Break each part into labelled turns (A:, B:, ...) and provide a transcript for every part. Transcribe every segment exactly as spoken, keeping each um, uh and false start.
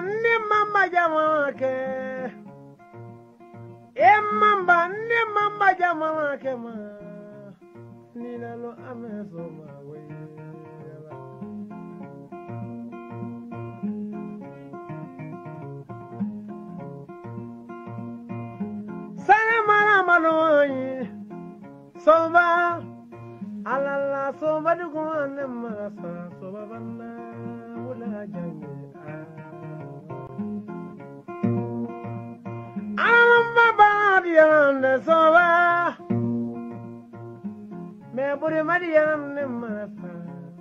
A: ni mamba jama ke e mamba ni mamba jama ke ma ni la lo ameso ma we sana mara maloi soba alala soba du ko ne marasa soba banda wala jangi alamba badiyan soba me buri madiyan ne marasa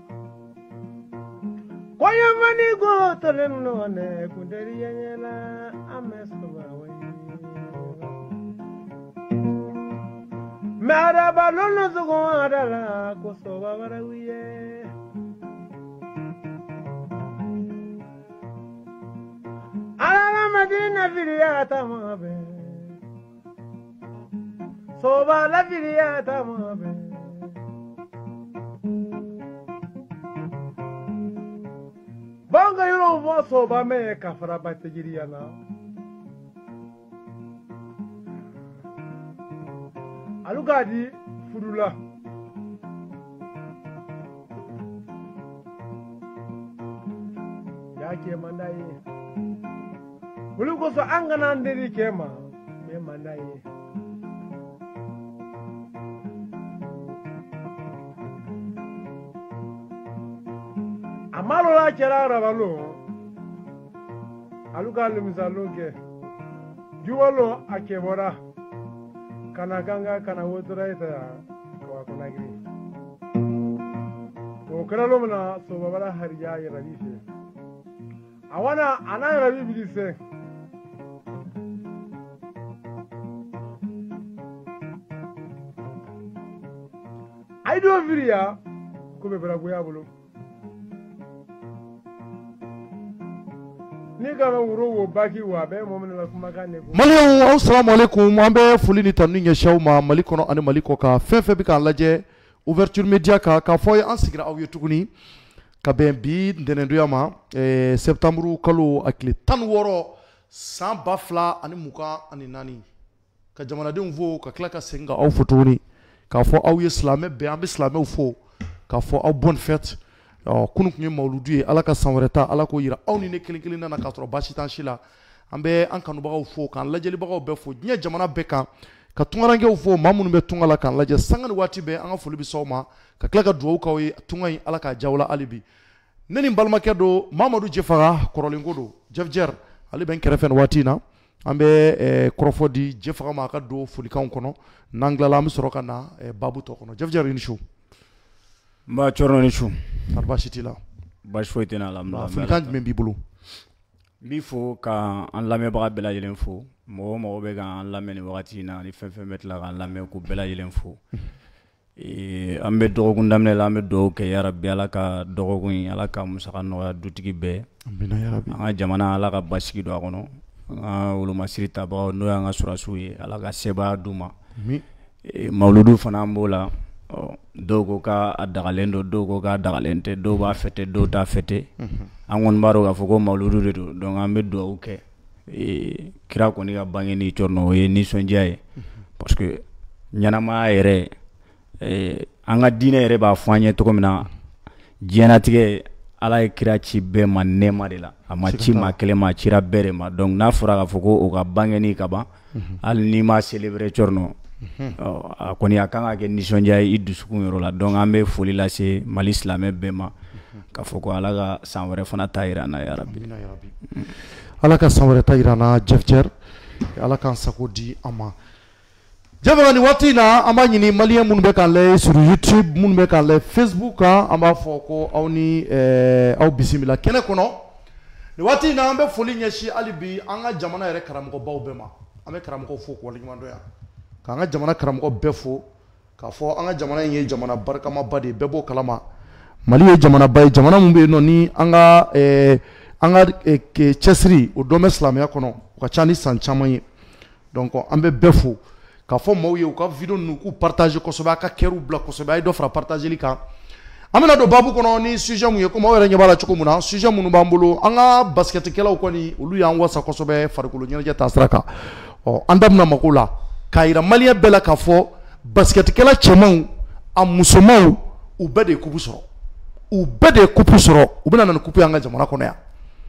A: koyo mani go tolen no ne kunderi yela amesoba we Maraba lolo zugo adala kosoba barawiye Ala madina filiyata mabe Soba la filiyata mabe Banga yoro vo soba me kafara bategiriyana Alugadi furula ya ke mandaye bulu ko so angana ndiri kema me mandaye amalo la kerara balo alugali misaloge juwalo akebora kana ganga kana wotura ita kwa kuna giri o kana lo mana so babara hariya ya rabife awana ana rabi bilise aido viriya ko be bara goya bulu
B: Maliyan assalamu alaikum an bɛ foli ni tanu ɲɛsiw ma Mali kɔnɔ ani Mali kɔ kan fɛn fɛn bɛ k'an lajɛ ouverture media kan k'a fɔ an sigira aw ye tuguni ka bɛn bi ntɛnɛndonya ma ɛɛ septembre kalo a tile tan ni wɔɔrɔ san ba fila ani mugan ani naani ka jamanadenw fo ka tila ka segin ka aw fo tuguni k'a fɔ aw ye silamɛ bɛɛ an bɛ silamɛw fo k'a fɔ aw bonne fête kunun kun ye mawludu ye ala ka san wɛrɛ ta ala k'o yira aw ni ne kelen kelen na k'a sɔrɔ baasi t'an si la an bɛ an kanubagaw fo k'an lajɛlibagaw bɛɛ fo diɲɛ jamana bɛɛ kan ka tungarankew fo maa minnu bɛ tunga la k'an lajɛ sanga ni waati bɛɛ an ka foli bɛ s'aw ma ka tila ka dugawu k'aw ye tunga in ala k'a diya aw la hali bi ne ni n balimakɛ don Mamadu Jɛfaga kɔrɔlenko don Jeff Jer ale bɛ n kɛrɛfɛ nin waati in na an bɛ kɔrɔfɔ di Jɛfaga ma a ka don folikanw kɔnɔ n'an tilala an bɛ sɔrɔ ka na baabu tɔ kɔnɔ Jeff Jer i ni su.
C: N b'a cɔrɔ ni su.
B: Kɔri baasi t'i la.
C: Baasi foyi tɛ n na alhamdulilayi.
B: Folikan jumɛn b'i bolo.
C: N b'i fo ka an lamɛnbaga bɛɛ lajɛlen fo mɔgɔ o mɔgɔ bɛ k'an lamɛn nin wagati in na ni fɛn fɛn bɛ tila k'an lamɛn k'u bɛɛ lajɛlen fo. An bɛ dɔgɔkun daminɛ la an bɛ dugawu kɛ yarabi ala ka dɔgɔkun in ala ka musaka nɔgɔya dutigi bɛɛ.
B: Amina yarabi.
C: An ka jamana ala ka basigi don a kɔnɔ. An ka wolomasiri tabagaw n'o y'an ka surasiw ye ala ka sebaya d'u ma. Mawuludu fana an b'o la. Dɔw ko k'a dagalen don dɔw ko k'a dagalen tɛ dɔw b'a fêter dɔw t'a fêter an kɔni b'a dɔn k'a fɔ ko mawuludu de don donc an bɛ dugawu kɛ kira kɔni ka bange ni cɔrɔnɔ o ye nisɔndiya ye parce que ɲɛnamaya yɛrɛ an ka diinɛ yɛrɛ b'a fɔ an ɲɛ cogo min na diɲɛlatigɛ ala ye kira ci bɛɛ ma nɛɛma de la a ma ci maa kelen ma a cira bɛɛ de ma donc n'a fɔra k'a fɔ ko o ka bangeni ka ban hali n'i ma célébrer cɔrɔnɔ a kɔni a kan ka kɛ nisɔndiya ye i dusukun yɔrɔ la donc an bɛ foli lase Mali silamɛ bɛɛ ma k'a fɔ ko ala ka san wɛrɛ fana ta yira an na yarabi
B: ala ka san wɛrɛ ta yira an na Jeff Jer ala k'an sago di an ma Jɛfaga nin waati in na an b'a ɲini maliyɛn minnu bɛ k'an lajɛ sur YouTube minnu bɛ k'an lajɛ Facebook kan an b'a fɔ ko aw ni aw bisimila kɛnɛ kɔnɔ nin waati in na an bɛ foli ɲɛsin hali bi an ka jamana yɛrɛ karamɔgɔbaw bɛɛ ma an bɛ karamɔgɔw fo k'u waleɲuman dɔn yan k'an ka jamana karamɔgɔ bɛɛ fo k'a fɔ an ka jamana in ye jamana barikamaba de ye bɛɛ b'o kalama Mali ye jamanaba ye jamana min bɛ yen nɔ ni an ka an ka cɛsiri o dɔn bɛ silamɛya kɔnɔ o ka ca ni san caman ye donc an bɛ bɛɛ fo k'a fɔ maaw ye u ka video ninnu k'u partage kosɛbɛ a ka kɛr'u bila kosɛbɛ a ye dɔ fara partageli kan amina do babu kono ni sujet mu ye ko ma wera nyabala choko muna sujet mu bambolo anga basket kela ko ni ulu ya wasa ko sobe farkulo nyanja tasraka o andam na makula kaira maliya bela ka fo basket kela chemon am musomaw u bede kubu soro u bede kubu soro u bina na kubu anga jamana kono ya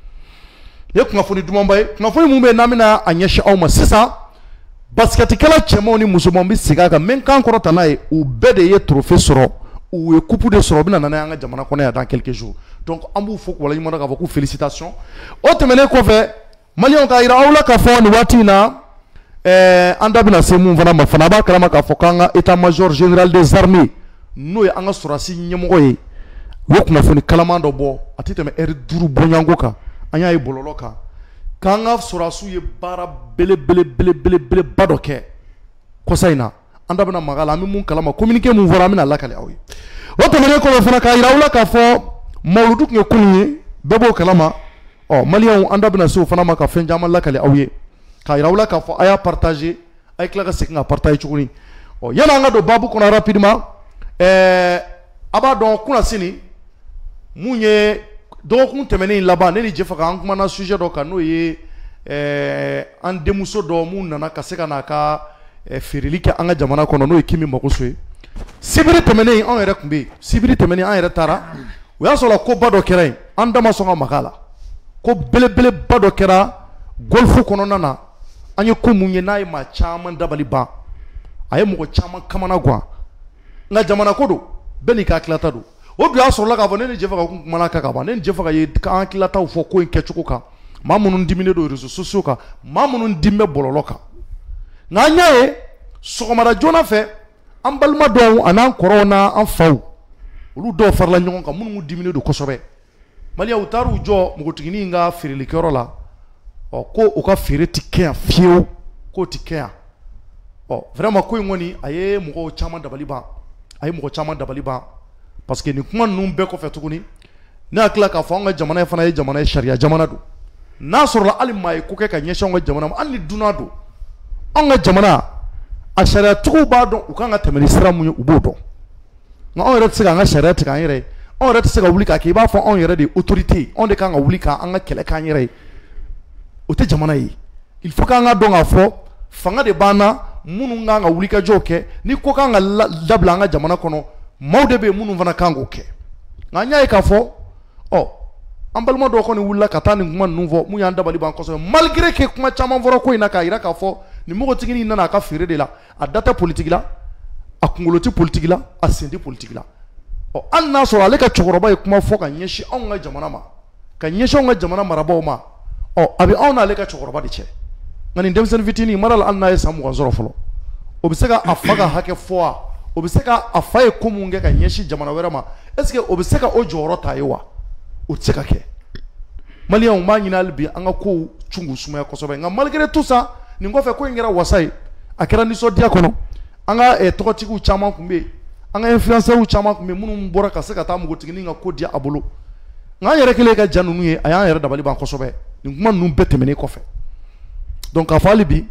B: ye kuma foni dumambay kuma foni mu be namina anyesha awma sisa basket kela chemon ni musomaw bi sigaga men kan korota nay u bede ye trophée soro ou coupe de sorobina nana nga jamana kono dans quelques jours donc ambu fok wala yimana ka beaucoup félicitations o temene ko fe malion ka ira awla ka fo ni watina eh andabina semu vana mafana ba kala ka fo kanga état major général des armées no ya anga surasi nyemgo ye wokuna fo ni kalamando bo atiteme er duru bonyango ka anya e bololoka kanga surasu ye bara bele bele bele bele bele badoke ko sayna andabina magala mi mun kalama communiquer mun vora mina lakale awi o temene ko fana ka irawla ka fo mawludu nge kunye bebo kalama o malion andabina so fana maka fen jamal lakale awi ka irawla ka fo aya partager ay kla sek nga partager chukuni o yana nga do babu kona rapidement eh aba don kuna sini munye do kun temene laba ne ni jefa ka an kuma na sujet do ka no ye eh an demuso do mun nana ka seka na ka e ferilike anga jamana kono no ekimi makoswe sibiri temene on yere kumbe sibiri temene an yere tara o ya sola ko bado kera anda masonga makala ko bele bele bado kera golfu kono nana anye ko munye nay ma chaman dabali ba aye mo ko chaman kamana gwa nga jamana kodo beni ka klata do o du ya sola ka bonene jefa ka kuma ka ka ba ne jefa ka ye ka an klata fo ko en kechuko ka mamunun dimine do réseaux sociaux ka mamunun dimme bololoka nanyae sogomara jona fe an balma do anan corona an faw ulu do farla nyon ka munu dimine do kosobe maliya utaru jo mugotigini nga firili korola o ko o ka fire tiken fieu ko tiken o vraiment ko ngoni aye mugo chama dabali ba aye mugo chama dabali ba parce que ni kuma numbe ko fetukuni na kla ka fa nga jamana fa na jamana sharia jamana do na sorla alimay ko ke ka nyesho nga jamana an ni dunado anga jamana a sharia tuku ba don u kan ga temeni sira mu u bodo nga on rete ga nga sharia te kan yere on rete ga wuli ka ke ba fo on yere de autorité on de kan ga wuli ka anga kele kan yere o te jamana yi il faut ka nga don afo fanga de bana munu nga nga wuli ka joke ni ko kan ga dabla nga jamana kono mawde be munu vana kango ke nga nyaay ka fo oh ambalma do ko ni wulla katani nguma nouveau mu yanda bali ban ko so malgré que kuma chama voro ko ina ka ira ka fo ni mo tigini nana ka fere de la a data politique la a kungoloti politique la a sendi politique la o anna so ale ka chokoroba e kuma fo ka nyeshi on nga jamana ma ka nyeshi on nga jamana marabo ma o abi on ale ka chokoroba de che ngani ndem sen vitini maral anna e samu kan zoro folo o biseka afaga hake foa o biseka afaye kumunge ka nyeshi jamana wera ma est ce que o biseka o joro tayewa o tseka ke maliya ma nyina albi anga ko chungu suma ya kosobe nga malgré tout ça ni ngofe ko ngira wasai akira ni so dia kono anga e tokotiku chama kumbe anga influencer u chama kumbe munu mbora ka seka ta mugo tigini nga ko dia abolo nga yere kele ka janunu ye aya yere dabali ban kosobe ni kuma num betemene kofe donc afali bi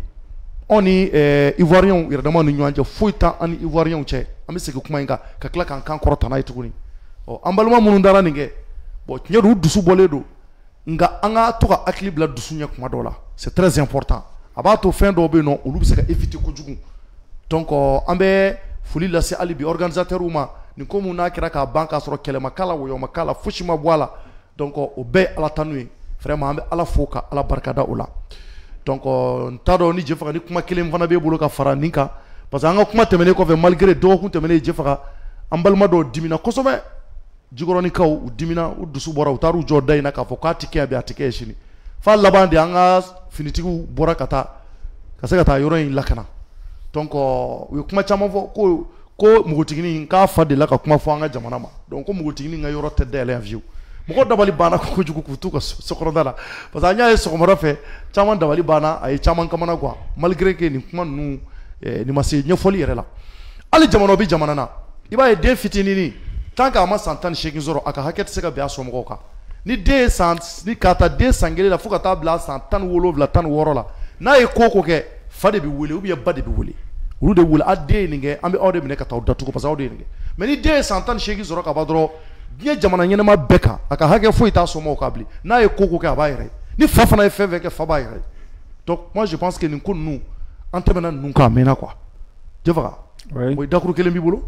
B: oni eh ivoirien yere dama nu nyanja foita ani ivoirien che amese ko kuma nga ka kla kan kan korota na ituguni o ambaluma munu ndara ninge bo nyeru dusu boledo nga anga toka akilibla dusu nya kuma dola c'est très important abato fin do be non olu bi se ka éviter ko jugu donc ambe fuli la se alibi organisateur uma ni ko mu na kira ka banka soro kelema kala wo yoma kala fushima boala donc o be ala tanui vraiment ambe ala foka ala barkada ola donc ntado ni jefa ni kuma kelem fana be bolo ka fara ninka parce que anga kuma temene ko fe malgré do ko temene jefa ambalma do dimina kosobe jigoroni kaw u dimina u dusu bora u taru jodai na ka fo ka tike abi atike shini fa labande anga finitigu bora kata kaseka ta yoro in lakana donc u kuma chama fo ko ko mugotigini ka fa de la ka kuma fo anga jamana ma donc ko mugotigini nga yoro tedde ele view mugo dabali bana ko jugu ku tuka sokoro dala parce que anya e sokomara fe chama dabali bana ay chama kamana kwa malgré que ni kuma nu eh, ni masi nyofoli yerela ali jamana bi jamana na iba e den fitini ni tant qu'à ma santan shekin zoro aka haket seka be asomo ka ni de sant ni kata de sangele la fuka tabla santan wolo la tan woro la na e koko ke fade bi wule ou bien bade bi wule ulu de wule ade ninge ambe ode mine kata datu ko parce ode ninge mais ni de santan shekin zoro ka badro diɲɛ jamana ɲɛnama bɛɛ kan a ka hakɛ foyi t'a somɔgɔw ka bilen n'a ye ko ko kɛ a b'a yɛrɛ ni fa fana ye fɛn fɛn kɛ fa b'a yɛrɛ donc moi je pense que nin ko ninnu an tɛmɛna ninnu kan a mɛnna quoi Diafaga o dakuru kelen b'i bolo.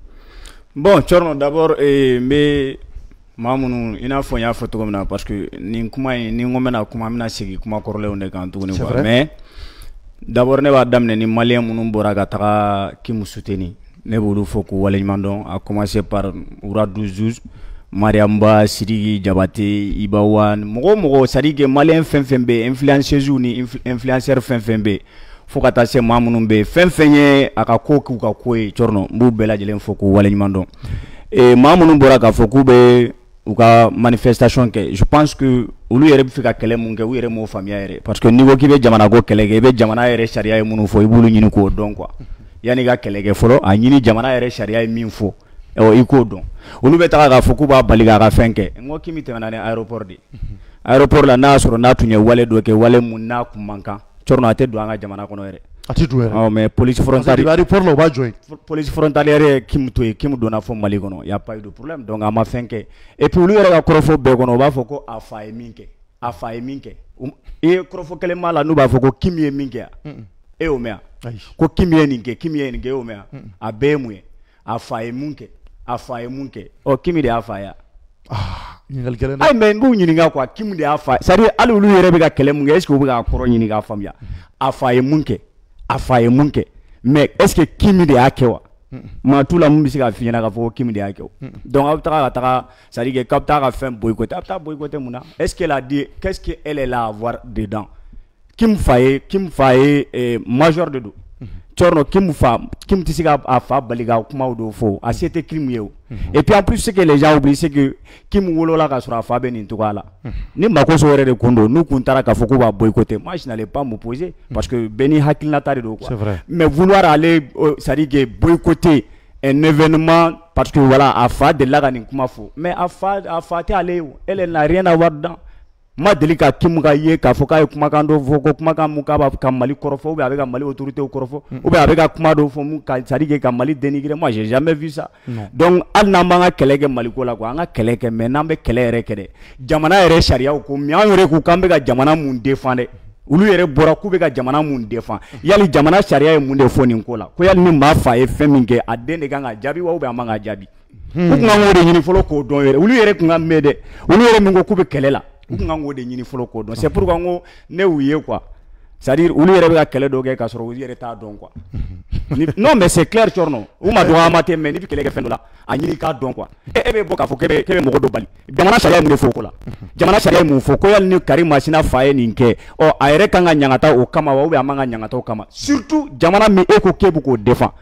C: Bon Thierno d'abord eh, n bɛ maa minnu i n'a fɔ n y'a fɔ cogo min na parce que nin kuma in ni n ko n bɛna kuma n bɛna segin kuma kɔrɔlenw de kan tuguni quoi mais d'abord ne b'a daminɛ ni maliyɛn minnu bɔra ka taga Kim soutenir ne b'olu fɔ k'u waleɲuman dɔn a commencer par Ouradou Zouz Mariamba Sidiki Diabaté Ibawa mɔgɔ mɔgɔ c'est à dire que maliyɛn fɛn fɛn bɛ influenceuse ni influenceur fɛn fɛn bɛ fo ka taa se maa minnu bɛ fɛn fɛn ye a ka ko k'u ka ko ye Thierno n b'u bɛɛ lajɛlen fɔ k'u waleɲuman dɔn et maa minnu bɔra k'a fɔ k'u bɛ u ka manifestation kɛ je pense que olu yɛrɛ bɛ fɛ ka kɛlɛ mun kɛ u yɛrɛ m'o faamuya yɛrɛ parce que n'i ko k'i bɛ jamana ko kɛlɛ kɛ i bɛ jamana yɛrɛ sariya ye minnu fɔ i b'olu ɲini k'o dɔn quoi yanni ka kɛlɛ kɛ fɔlɔ a ɲini jamana yɛrɛ sariya ye min fɔ ɔ i k'o dɔn olu bɛ taga k'a fɔ k'u b'a bali k'a ka fɛn kɛ n ko Kimi tɛmɛna ni aéroport de aéroport la n'a y'a sɔrɔ n'a tun ye wale dɔ kɛ wale mun n'a kun man kan Thierno a tɛ don an ka jamana kɔnɔ yɛrɛ
B: a tɛ don yɛrɛ
C: ɔ mais police frontalière
B: aéroport la o b'a jɔ yen
C: police frontalière ye Kim to ye Kim donna fɔ Mali kɔnɔ y a pas eu de problème donc a ma fɛn kɛ et puis olu yɛrɛ ka kɔrɔfɔ bɛɛ kɔnɔ u b'a fɔ ko a fa ye min kɛ a fa ye min kɛ i ye kɔrɔfɔ kelen m'a la n'u b'a fɔ ko Kim ye min kɛ e y'o mɛn ko Kim ye nin kɛ Kim ye nin kɛ e y'o mɛn a bɛɛ ye mun ye a fa ye mun kɛ a fa ye mun kɛ ɔ Kim de y'a fa ya
B: ɲininkali gɛlɛn dɛ
C: ayi mais n b'u ɲininka quoi Kim de y'a fa c'est à dire hali olu yɛrɛ bɛ ka kɛlɛ mun kɛ est ce que u bɛ k'a kɔrɔ ɲini k'a faamuya a fa ye mun kɛ a fa ye mun kɛ mais est ce que Kim de y'a kɛ wa maa t'u la mun bɛ se k'a f'i ɲɛna k'a fɔ ko Kim de y'a kɛ o donc aw bɛ taga ka taga c'est à dire que k'aw bɛ taga ka fɛn boycotter a bɛ taa boycotter mun na est ce qu'elle a dit qu'est ce qu'elle est là à voir dedans Kim fa ye Kim fa ye major de don Thierno Kim fa Kim tɛ se ka a fa bali ka kumaw dɔw fɔ a se tɛ Kim ye o et puis en plus ce que les gens oublient c'est que Kim wolola ka sɔrɔ a fa bɛ nin cogoya la ni makoso yɛrɛ de kun don n'u kun taara k'a fɔ k'u b'a boycotter moi je n'allais pas m'opposer parce que bɛɛ ni hakilinata de don quoi mais vouloir aller c'est à dire que boycotter un événement parce que voilà a fa delila ka nin kuma fɔ mais a fa a fa tɛ ale ye o elle n'a rien à voir dedans ma deli ka Kim ka ye k'a fɔ k'a ye kumakan dɔ fɔ ko kumakan mun k'a b'a ka Mali kɔrɔfɔ ou bien a bɛ ka Mali autorités kɔrɔfɔ ou bien a bɛ ka kuma dɔ fɔ mun ka c'est à dire que ka Mali dénigrer moi j'ai jamais vu ça donc hali n'an b'an ka kɛlɛ kɛ Mali ko la quoi an ka kɛlɛ kɛ mais n'an bɛ kɛlɛ yɛrɛ kɛ dɛ jamana yɛrɛ sariyaw ko mais an yɛrɛ ko k'an bɛ ka jamana mun défend dɛ olu yɛrɛ bɔra k'u bɛ ka jamana mun défend yali jamana sariya ye mun de fɔ nin ko la ko yali ni maa fa ye fɛn min kɛ a den de kan ka jaabi wa ou bien a man ka jaabi u kun kan k'o de ɲini fɔlɔ k'o dɔn yɛrɛ olu yɛrɛ kun ka mɛn dɛ olu yɛrɛ min ko k'u bɛ kɛlɛ la u kun kan k'o de ɲini fɔlɔ k'o dɔn c'est pourquoi n ko ne y'u ye quoi c'est à dire olu yɛrɛ bɛ ka kɛlɛ dɔ kɛ k'a sɔrɔ u yɛrɛ t'a dɔn quoi non mais c'est clair Thierno u ma dɔgɔ an ma tɛ mais n'i bɛ kɛlɛ kɛ fɛn dɔ la a ɲini k'a dɔn quoi e bɛ bɔ k'a fɔ k'e bɛ k'e bɛ mɔgɔ dɔ bali jamana sariya ye mun de fɔ o ko la jamana sariya ye mun fɔ ko yali ni Karim Masina fa ye nin kɛ ɔ a yɛrɛ kan ka ɲangata o kama wa ou bien a man ka ɲangata o kama surtout jamana min e ko k'e bɛ k'o défend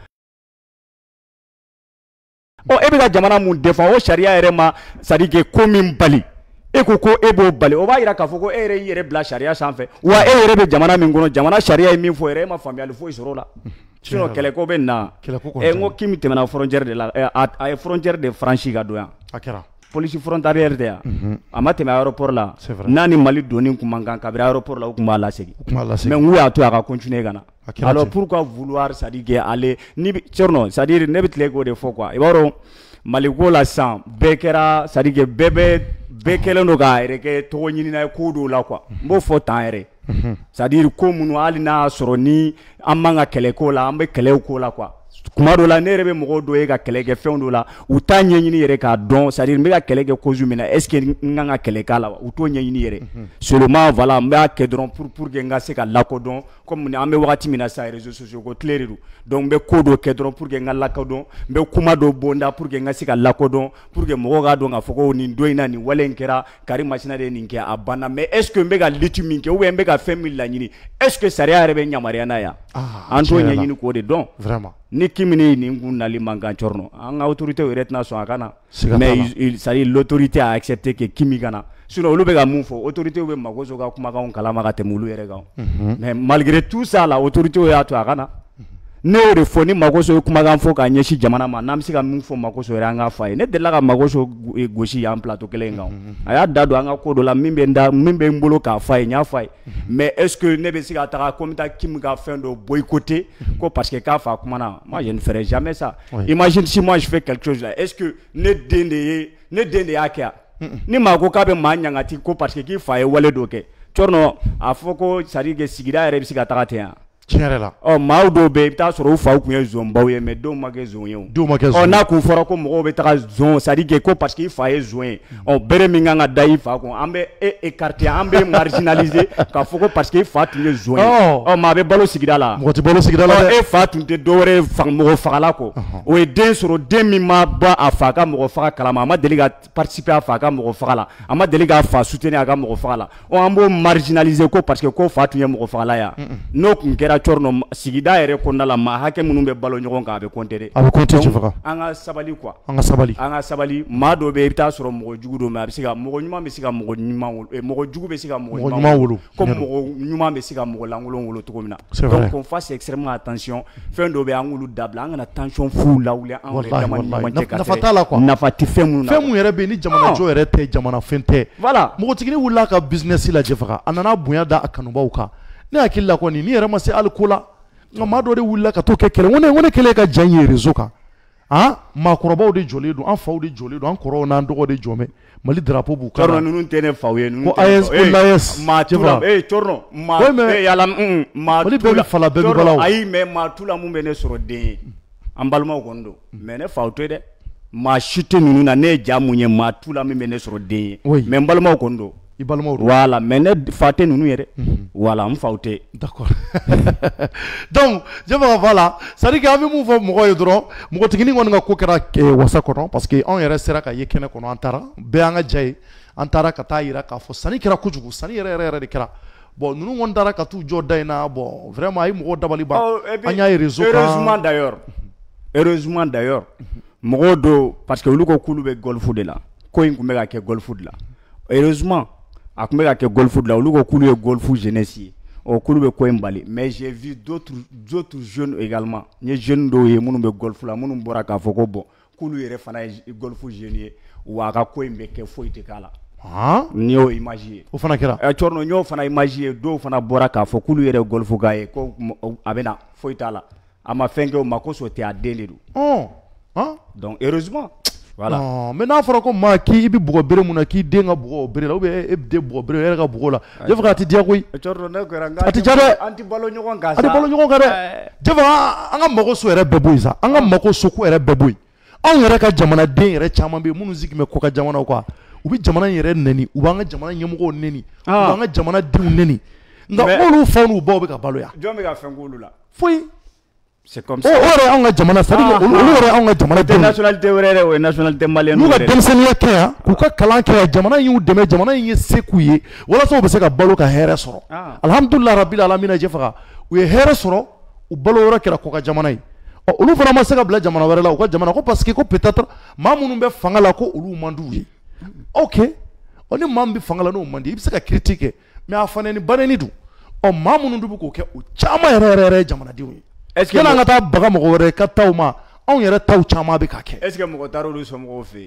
C: ɔ e bɛ ka jamana mun défend o sariya yɛrɛ ma c'est à dire que ko min bali e ko ko e b'o bali o b'a yira k'a fɔ ko e yɛrɛ y'i yɛrɛ bila sariya sanfɛ wa e yɛrɛ bɛ jamana min kɔnɔ jamana sariya ye min fɔ yɛrɛ e ma faamuyali foyi sɔrɔ o la sinon kɛlɛko bɛ na ɛ n ko Kim tɛmɛna frontière de la a ye frontière de franchi ka don yan
B: a kɛra
C: police frontalière tɛ yan a ma tɛmɛ aéroport la n'a ni Mali donni kun man kan kabiri aéroport la u kun b'a lasegin mais n k'u y'a to a ka continuer ka na alors pourquoi vouloir c'est à dire que ale ni Thierno c'est à dire ne bɛ tile k'o de fɔ quoi i b'a dɔn Mali ko la sisan bɛɛ kɛra c'est à dire que bɛɛ bɛ bɛɛ kɛlen don k'a yɛrɛ kɛ tɔgɔ ɲinina ye ko dɔw la quoi n b'o fɔ tan yɛrɛ c'est à dire ko minnu hali n'a sɔrɔ ni an man ka kɛlɛ ko la an bɛ kɛlɛw ko la quoi kuma dɔ la ne yɛrɛ bɛ mɔgɔw dɔ ye ka kɛlɛ kɛ fɛn dɔ la u t'a ɲɛɲini yɛrɛ k'a dɔn c'est à dire n bɛ ka kɛlɛ kɛ cause min na est ce que n kan ka kɛlɛ k'a la wa u t'o ɲɛɲini yɛrɛ seulement voilà n b'a kɛ dɔrɔn pour pour que n ka se ka lakodɔn comme an bɛ wagati min na sisan réseaux sociaux ko tile de don donc n bɛ ko dɔ kɛ dɔrɔn pour que n ka lakodɔn n bɛ kuma dɔ bɔ n da pour que n ka se ka lakodɔn pour que mɔgɔw k'a dɔn k'a fɔ ko nin don in na nin wale in kɛra Karim Masina de ye nin kɛ a banna mais est ce que n bɛ ka lutte min kɛ ou bien n bɛ ka fɛn min laɲini est ce que sariya yɛrɛ bɛ yamaruya n'a ye an t'o ɲɛɲini k'o de dɔn
B: vraiment
C: ni Kim ni nin kun nali man kan Thierno an ka autorité yɛrɛ tɛna sɔn a ka na mais c'est à dire l'autorité a accepté que Kim ka na sinon olu bɛ ka mun fɔ autorité bɛ magoso ka kumakanw kalama ka tɛmɛ olu yɛrɛ kan mais malgré tout ça la autorité y'a to a ka na ne y'o de fɔ ni Makoso ye kumakan fɔ k'a ɲɛsin jamana ma n'an bɛ se ka min fɔ Makoso yɛrɛ an k'a fɔ a ye ne delila ka Makoso gosi yan plateau kelen in kan a y'a da don an ka ko dɔ la min bɛ n da min bɛ n bolo k'a fɔ a ye n y'a fɔ a ye mais est ce que ne bɛ se ka taga ko n bɛ taa Kim ka fɛn dɔ boycotter ko parce que k'a fa kumana moi je ne ferai jamais ça. Imagine si moi je fais quelque chose là, est ce que ne den de ye ne den de y'a kɛ a ni maa ko k'a bɛ maa ɲangati ko parce que k'i fa ye wale dɔ kɛ Cɔrɔnɔ a fɔ ko c'est à dire que sigida yɛrɛ bɛ se ka taga ten yan.
B: Tiɲɛ yɛrɛ la.
C: Ɔ maa dɔw bɛ yen i bɛ taa sɔrɔ u faw tun ye zonbaw ye mais denw ma kɛ zon ye o.
B: Denw ma kɛ zon.
C: Ɔ n'a kun fɔra ko mɔgɔw bɛ taga zon c'est à dire que ko parce que i fa ye zon ye ɔ bere min kan ka da i fa kun an bɛ e écarter an bɛ marginaliser k'a fɔ ko parce que i fa tun ye zon ye ɔ maa bɛ balo sigida la.
B: Mɔgɔ tɛ balo sigida la dɛ.
C: E fa tun tɛ dɔwɛrɛ ye mɔgɔ fagala kɔ o ye den sɔrɔ den min ma bɔ a fa ka mɔgɔ faga kalama a ma deli ka participer a fa ka mɔgɔ faga la a ma deli k'a fa soutenir a ka mɔgɔ faga la ɔ an b'o marginaliser ko parce que ko fa tun ye mɔgɔ fagala ya n'o kun kɛra Cɔrɔnɔ sigida yɛrɛ kɔnɔna la maa hakɛ minnu bɛ balo ɲɔgɔn kan a bɛ compter dɛ.
B: A bɛ compter cɛ faga.
C: An ka sabali quoi.
B: An ka sabali.
C: An ka sabali maa dɔ bɛ yen i bɛ taa sɔrɔ mɔgɔ jugu don mais a bɛ se ka mɔgɔ ɲuman bɛ se ka mɔgɔ ɲuman wolo mɔgɔ jugu bɛ se ka mɔgɔ ɲuman wolo comme mɔgɔ ɲuman bɛ se ka mɔgɔ lankolon wolo cogo min na. Donc qu'on fasse extrêmement attention fɛn dɔ bɛ an k'olu dabila an kana tension fu lawuli an yɛrɛ dama ni ɲɔgɔn cɛ ka
B: nafa t'a la quoi.
C: Nafa tɛ fɛn minnu na.
B: Fɛn mun yɛrɛ bɛ yen ni jamana jɔ yɛrɛ tɛ jamana fɛn tɛ.
C: Voilà.
B: Mɔgɔtigi wulila ka business lajɛ faga a nana bonya da a kanubaw kan ne hakili la kɔni ni yɛrɛ ma se hali ko la nka maa dɔ de wulila ka t'o kɛ kɛlɛ n ko ne kɛlen ka jan ye réseau kan ah maakɔrɔbaw de jɔlen don an faw de jɔlen don an kɔrɔw n'an dɔgɔw de jɔmɛ Mali drapeau b'u kan.
C: Cɔrɔnɔ ninnu tɛ ne faw ye ninnu
B: ko A E S ko L A S
C: maa tu la eh Cɔrɔnɔ maa eh yala un maa
B: tu la fala bɛɛ bɛ bala o
C: ayi mais maa tu la mun bɛ ne sɔrɔ den ye an balimaw kɔni don mais ne faw to ye dɛ maa si tɛ ninnu na ne ye ja mun ye maa tu la min bɛ ne sɔrɔ den ye mais n balimaw kɔni don. I balimaw don voilà mais ne fa tɛ ninnu yɛrɛ voilà n faw tɛ.
B: D'accord. Donc je vais voilà c'est à dire que an bɛ mun fɔ mɔgɔw ye dɔrɔn mɔgɔtiginin kɔni ka ko kɛra wasa kɔnɔ parce que anw yɛrɛ sera ka ye kɛnɛ kɔnɔ an taara bɛɛ an ka ja ye an taara ka taa yira k'a fɔ sanni kɛra kojugu sanni yɛrɛ yɛrɛ yɛrɛ de kɛra bon ninnu kɔni taara ka t'u jɔ da in na bon vraiment a ye mɔgɔw dabali ban an y'a ye réseau kan
C: heureusement d'ailleurs heureusement d'ailleurs mɔgɔw don parce que olu ko k'olu bɛ golf de la ko in tun bɛ ka kɛ golf de la heureusement a tun bɛ ka kɛ golf de la olu ko k'olu ye golf jeunesse ye ɔ k'olu bɛ ko in bali mais j'ai vu d'autres d'autres jeunes également n ye jeunes dɔw ye minnu bɛ golf la minnu bɔra k'a fɔ ko bon k'olu yɛrɛ fana ye golf jeune ye wa a ka ko in bɛ kɛ foyi tɛ k'a la. N'i y'o image ye
B: o fana kɛra
C: ɛ Cɔrɔnɔ n y'o fana image ye dɔw fana bɔra k'a fɔ k'olu yɛrɛ golf ka ye ko a bɛ na foyi t'a la a ma fɛn kɛ o ma ko so tɛ a den de don donc heureusement. Voilà.
B: Non, mais n'a fɔra ko maa k'i bɛ bugɔ bere mun na k'i den ka bugɔ o bere la ou bien e den bugɔ bere yɛrɛ ka bugɔ la je fɛ ka ti diya koyi.
C: Cɔrɔnɔ ne ko yɛrɛ
B: a ti diya dɛ.
C: an ti balo ɲɔgɔn kan sa.
B: a ti balo ɲɔgɔn kan dɛ. je fɛ an ka mago so yɛrɛ bɛɛ bɔ yen sa an ka mago so ko yɛrɛ bɛɛ bɔ yen anw yɛrɛ ka jamanaden yɛrɛ caman bɛ yen minnu sigi bɛ kɔ ka jamanaw kan u bɛ jamana in yɛrɛ nɛni u b'an ka jamana ɲɛmɔgɔw nɛni u b'an ka jamanadenw nɛni nka olu faw n'u baw bɛ ka balo yan.
C: jɔn bɛ ka fɛn k'olu la.
B: foyi.
C: C'est comme ça.
B: O yɛrɛ anw ka jamana c'est à dire olu yɛrɛ anw ka jamana
C: denw. nationalité wɛrɛ yɛrɛ o ye nationalité malienne.
B: n'u ka denmisɛnninya kɛ yan k'u ka kalan kɛ yan jamana in y'u dɛmɛ jamana in ye se k'u ye walasa u bɛ se ka balo ka hɛrɛ sɔrɔ. Alhamdulilahi rabbil alamina je faga u ye hɛrɛ sɔrɔ u balo yɔrɔ kɛra kɔ ka jamana ye. ɔ olu fana ma se ka bila jamana wɛrɛ la u ka jamana ko parce que ko peut-être maa minnu bɛ fanga la ko olu man d'u ye. ok ɔ ni maa min bɛ fanga la n'o man di i bɛ se ka critique kɛ mais a fana ni banɛni dun ɔ maa minnu dun bɛ k'o kɛ o caman yɛrɛ yɛrɛ yɛrɛ ye jamanadenw ye. est ce que an ka taa baga mɔgɔ wɛrɛ ka taw ma anw yɛrɛ taw caman bɛ ka kɛ.
C: est ce que mɔgɔ taara olu somɔgɔw fɛ yen.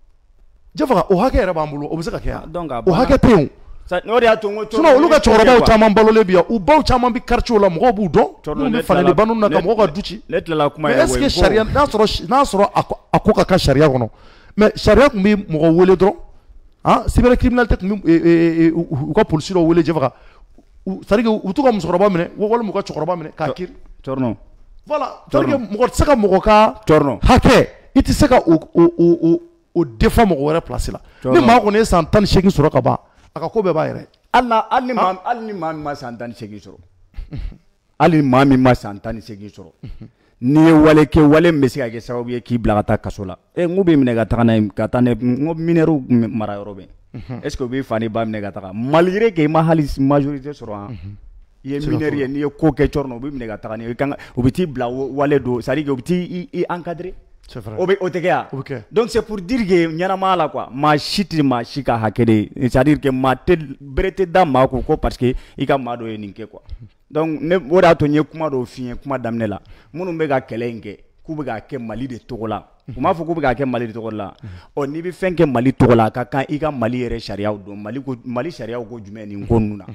B: je faga o hakɛ yɛrɛ b'an bolo o bɛ se ka kɛ yan o hakɛ tɛ yen
C: o de y'a to n ko
B: sinon olu ka cɛkɔrɔbaw caman balolen bi yan u baw caman bɛ quartier la mɔgɔw b'u dɔn minnu bɛ faleli ba ninnu na ka mɔgɔw ka du ci.
C: ne tilala kuma
B: mais est ce que sariya n'a sɔrɔ n'a sɔrɔ a ko ka kan sariya kɔnɔ mais sariya tun bɛ mɔgɔ wele dɔrɔn ah cybercriminalité tun bɛ u ka polisi dɔw wele je faga c'est à dire u t'u ka musokɔrɔba minɛ walima u ka cɛkɔrɔba minɛ k'a kiiri.
C: Cɔrɔnɔ.
B: Voilà, c'est-à-dire que mɔgɔ tɛ se ka mɔgɔ ka
C: Cɔrɔnɔ
B: hakɛ i tɛ se ka o o o o défend mɔgɔ wɛrɛ place la ni maa kɔni ye san tan ni seegin sɔrɔ ka ban a ka ko bɛɛ b'a yɛrɛ.
C: hali na hali ni maa hali ni maa min ma san tan ni seegin sɔrɔ hali ni maa min ma san tan ni seegin sɔrɔ n'i ye wale kɛ wale min bɛ se ka kɛ sababu ye k'i bila ka taa kaso la ɛ n ko bɛ minɛ ka taga n'a ye ka taa n'a ye n ko minɛriw mara yɔrɔ bɛ est ce que o b'i fa ni ba minɛ ka taga malgré que i ma hali majorité sɔrɔ han. i ye minɛri ye n'i ye ko kɛ Cɔrɔnɔ u bɛ minɛ ka taga n'i ye u bɛ t'i bila wale don c'est à dire que u bɛ t'i encadrer. c'est vrai o bɛ o tɛ kɛ yan. o bɛ kɛ donc c'est pour dire que ɲɛnamaya la quoi maa si tɛ maa si ka hakɛ de ye c'est à dire que maa tɛ bere tɛ da maa kun ko parce que i ka maa dɔ ye nin kɛ quoi donc ne o de y'a to n ye kuma dɔw f'i ye kuma daminɛ la minnu bɛ ka kɛlɛ in kɛ k'u bɛ k'a kɛ Mali de tɔgɔ la u m'a fɔ k'u bɛ k'a kɛ Mali de tɔgɔ la ɔ n'i bɛ fɛn kɛ Mali tɔgɔ la a ka kan i ka Mali yɛrɛ sariyaw dɔn Mali ko Mali sariyaw ko jumɛn nin ko ninnu na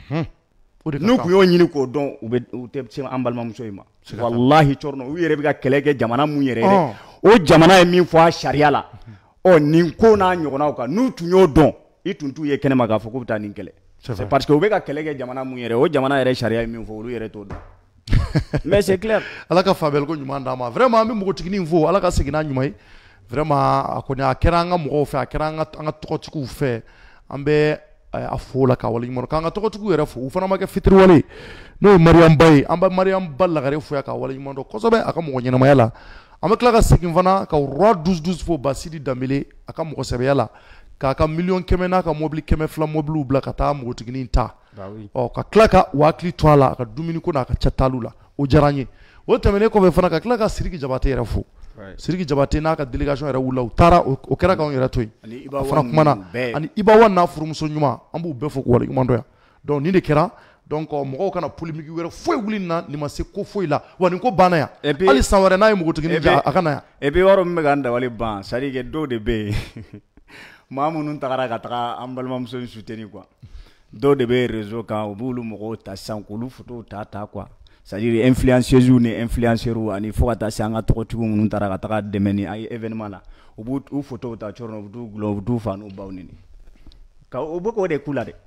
C: n'u tun y'o ɲini k'o dɔn u bɛ u tɛ se an balimamuso in ma walahi cɔrɔnɔ u yɛrɛ bɛ ka kɛlɛ kɛ jamana mun yɛrɛ yɛrɛ o jamana ye min fɔ a sariya la ɔ nin ko n'a ɲɔgɔnnaw kan n'u tun y'o dɔn i tun t'u ye kɛnɛma k'a fɔ k'u bɛ taa nin kɛlɛ c'est parce que u bɛ ka kɛlɛ kɛ jamana mun yɛrɛ o jamana yɛrɛ sariya ye min fɔ olu yɛrɛ t'o dɔn mais c'est clair
B: ala ka faamuyali ko ɲuman d'an ma vraiment an bɛ npogotiginin fo ala ka segin n'a ɲuman ye vraiment a kɔni a kɛra an ka mɔgɔw fɛ a kɛra an ka an ka tɔgɔtigiw fɛ an bɛ a fo la ka waleɲuman k'an ka tɔgɔtigiw yɛrɛ fo u fana ma kɛ fitiriwale ye n'o ye Mariam Ba ye an bɛ Mariam Ba Lagare fo yan ka waleɲuman dɔn kosɛbɛ a ka mɔgɔ ɲɛnamaya la an bɛ tila ka segin fana ka roi douze douze fo Basidi Dambele a ka mɔgɔ sɛbɛya la k'a ka miliyɔn kɛmɛ n'a ka mobili kɛmɛ fila mobiliw bila ka taa npogotiginin ta ɔ ka tila ka u hakili to a la a ka dumuni ko n'a ka catalu la o diyara n ye o tɛmɛnen kɔfɛ fana ka tila ka Sidiki Jabate yɛrɛ fo Sidiki Jabate n'a ka délégation yɛrɛ wulila u taara o kɛra k'anw yɛrɛ to yen a fana kumana ani Iba Wan n'a furumuso ɲuman an b'u bɛɛ fo k'u waleɲuman dɔn yan donc nin de kɛra donc mɔgɔw kana polémique wɛrɛ foyi wuli nin na nin ma se ko foyi la wa nin ko banna yan hali san wɛrɛ n'a ye npogotiginin ja a ka na yan
C: et puis yɔrɔ min bɛ k'an dabali ban c'est à dire que dɔw de bɛ yen maa minnu tagara ka taga an balimamuso in soutenir quoi dɔw de bɛ réseau kan u b'olu mɔgɔw ta sisan k'olu photo ta ta quoi c'est à dire influenceuses ni influenceurs ani fo ka taa se an ka tɔgɔtigiw minnu taara ka taga dɛmɛ ni ay événement la u b'u u photo ta cɔrɔn u b'u gulɔ u b'u fa n'u baw nini ka o bɛ k'o de k'u la dɛ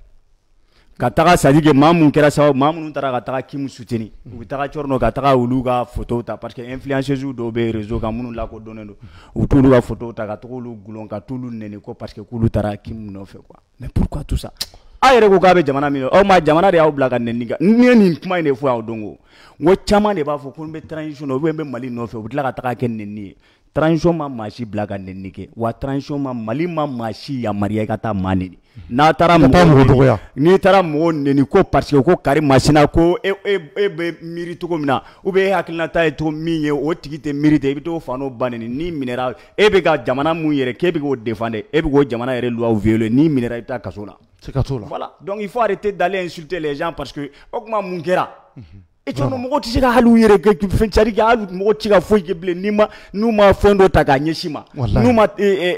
C: ka taga c'est à dire que maa mun kɛra sababu maa minnu taara ka taga Kim soutenir u bɛ taga cɔrɔn ka taga olu ka photo ta parce que influenceuses dɔw bɛ réseau kan minnu lakodɔnnen don u bɛ t'olu ka photo ta ka t'olu gulɔ ka t'olu nɛni ko parce que k'olu taara Kim nɔfɛ quoi mais pourquoi tout ça a yɛrɛ ko k'a bɛ jamana min aw ma jamana de y'aw bila ka nɛni kan ni ye nin kuma in de fɔ y'aw dɔn ko n ko caman de b'a fɔ ko n bɛ transition na ou bien n bɛ Mali nɔfɛ u bɛ tila ka taga kɛ nɛni ye transition ma maa si bila ka nɛni kɛ wa transition ma Mali ma maa si yamaruya i ka taa maa nɛni n'a taara mɔgɔ dɔgɔya n'i taara mɔgɔ nɛni ko parce que ko Karim Masina ko e e e bɛ miiri cogo min na ou bien e hakilinata ye cogo min ye o tigi tɛ miiri ten i bɛ t'o fa n'o ba nɛni n'i minɛra e bɛ ka jamana mun yɛrɛ k'e bɛ k'o défendre e bɛ k'o jamana yɛrɛ loi violer n'i minɛra i bɛ taa kaso la. Voilà. Donc il faut arrêter d'aller insulter les gens parce que o kuma mun kɛra e cɔrɔ mɔgɔ tɛ se ka hali u yɛrɛ kɛ fɛn c'est à dire que hali mɔgɔ tɛ se ka foyi kɛ bilen ni ma n'u ma fɛn dɔ ta k'a ɲɛsin ma n'u ma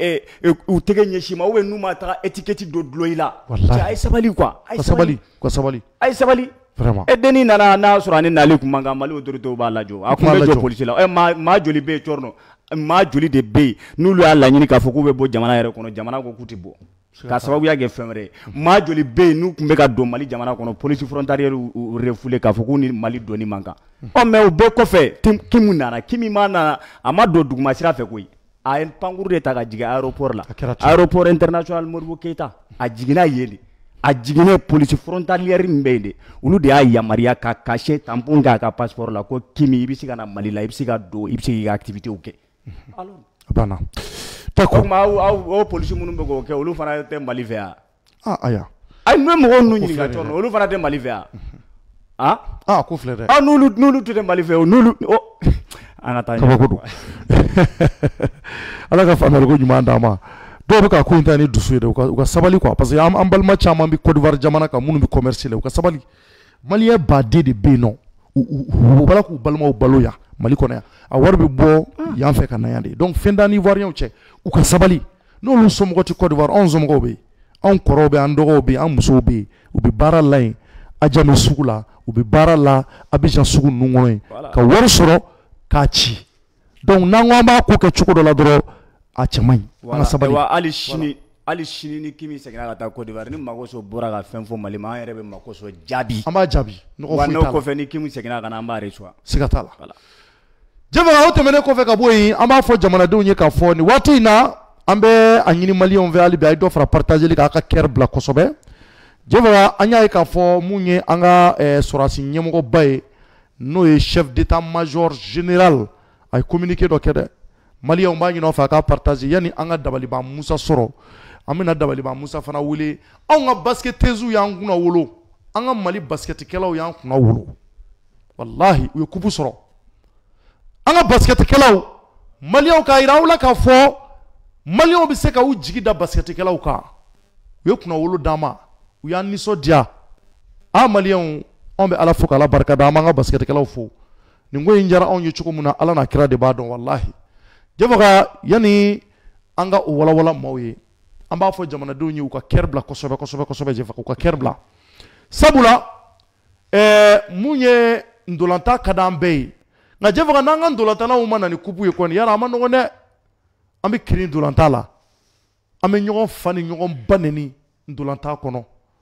C: u tɛgɛ ɲɛsin ma ou bien n'u ma taga étiquette dɔ dulon i la a ye sabali quoi a ye sabali
B: ka sabali
C: a ye sabali vraiment e denni nana n'a sɔrɔ ani nali kun man kan Mali autorités b'a lajɔ a kun bɛ jɔ police la ɛ maa maa joli bɛ yen cɔrɔ maa joli de bɛ yen n'olu y'a laɲini k'a fɔ k'u bɛ bɔ jamana yɛrɛ kɔnɔ jamana ko k'u tɛ bɔ ka sababuya kɛ fɛn wɛrɛ ye maa joli bɛ yen n'u tun bɛ ka don Mali jamana kɔnɔ police frontalière u refoulé k'a fɔ k'u ni Mali donni man kan ɔ mais o bɛɛ kɔfɛ Kim nana Kim ma nana a ma don duguma sira fɛ koyi a ye pankuru de ta ka jigin aéroport la aéroport international Modibo Keita a jiginna yen de a jiginnen police frontalière min bɛ yen de olu de y'a yamaruya ka cachet tampon k'a ka passeport la ko Kim i bɛ se ka na Mali la i bɛ se ka don i bɛ se k'i ka activités kɛ alors
B: banna
C: o tuma aw polisi minnu bɛ k'o kɛ olu fana tɛ Mali fɛ yan
B: ah aya
C: ayi n'u ye mɔgɔw ninnu ɲininka cɔrɔ olu fana tɛ Mali fɛ yan ah
B: ah ko filɛ dɛ
C: ah n'olu n'olu tɛ Mali fɛ o n'olu o an ka taa
B: kabako don ala ka faamuyali ko ɲuman d'an ma dɔw bɛ ka ko in ta ni dusu ye dɛ u ka u ka sabali quoi parce que an balima caman bɛ Côte d'Ivoire jamana kan minnu bɛ commerce la u ka sabali maliyɛn baden de bɛ yen nɔ u bala k'u balimaw balo yan Mali kɔnɔ yan a wari bɛ bɔ yan fɛ ka na yan de donc fɛn t'an ni Ivoirien cɛ u ka sabali n'olu somɔgɔ tɛ Côte d'Ivoire anw somɔgɔw bɛ yen anw kɔrɔw bɛ yen an dɔgɔw bɛ yen an musow bɛ yen u bɛ baara la yen Adjamé sugu la u bɛ baara la Abidjan sugu ninnu kɔnɔ yen ka wari sɔrɔ k'a ci donc n'an ko an b'a ko kɛ cogo dɔ la dɔrɔn a cɛ man ɲi an ka sabali
C: hali sini hali sini ni Kimi seginna ka taa Côte d'Ivoire ni Makoso bɔra ka fɛn fɔ Mali ma an yɛrɛ bɛ Makoso jaabi
B: an b'a jaabi
C: wa n'o kɔfɛ ni Kimi seginna ka na an b'a reçoit
B: siga t'a la Jɛfɛga o tɛmɛnen kɔfɛ ka bɔ yen an b'a fɔ jamanadenw ye k'a fɔ nin waati in na an bɛ a ɲini maliyɛnw fɛ hali bi a ye dɔ fara partageli kan a ka kɛri bila kosɛbɛ Jɛfɛga an y'a ye k'a fɔ mun ye an ka sɔrɔdasi ɲɛmɔgɔba ye n'o ye chef d'état major général a ye communiqué dɔ kɛ dɛ maliyɛnw b'a ɲini aw fɛ a ka partager yanni an ka Dabaliban Musa sɔrɔ an bɛna Dabaliban Musa fana wele anw ka basketteuses y'an kunna wolo an ka Mali basketikɛlaw y'an kunna wolo walahi u ye kupu sɔrɔ an ka basketikɛlaw maliyɛnw k'a yira aw la k'a fɔ maliyɛnw bɛ se ka u jigi da basketikɛlaw kan u ye kunna wolo d'an ma u y'an nisɔndiya a maliyɛnw on be ala fo kala barka da manga basket kala fo ni ngoy njara on yu chuko muna ala na kira de badon wallahi jefaga yani anga wala wala mawye amba fo jamana do nyi ka kerbla ko sobe ko sobe ko sobe jefaga ka kerbla sabula eh munye ndolanta kadambe nga jefaga nanga ndolanta na umana ni kubu yekoni yara amano ngone ambi kirin ndolanta la ambe nyogon fani nyogon baneni ndolanta kono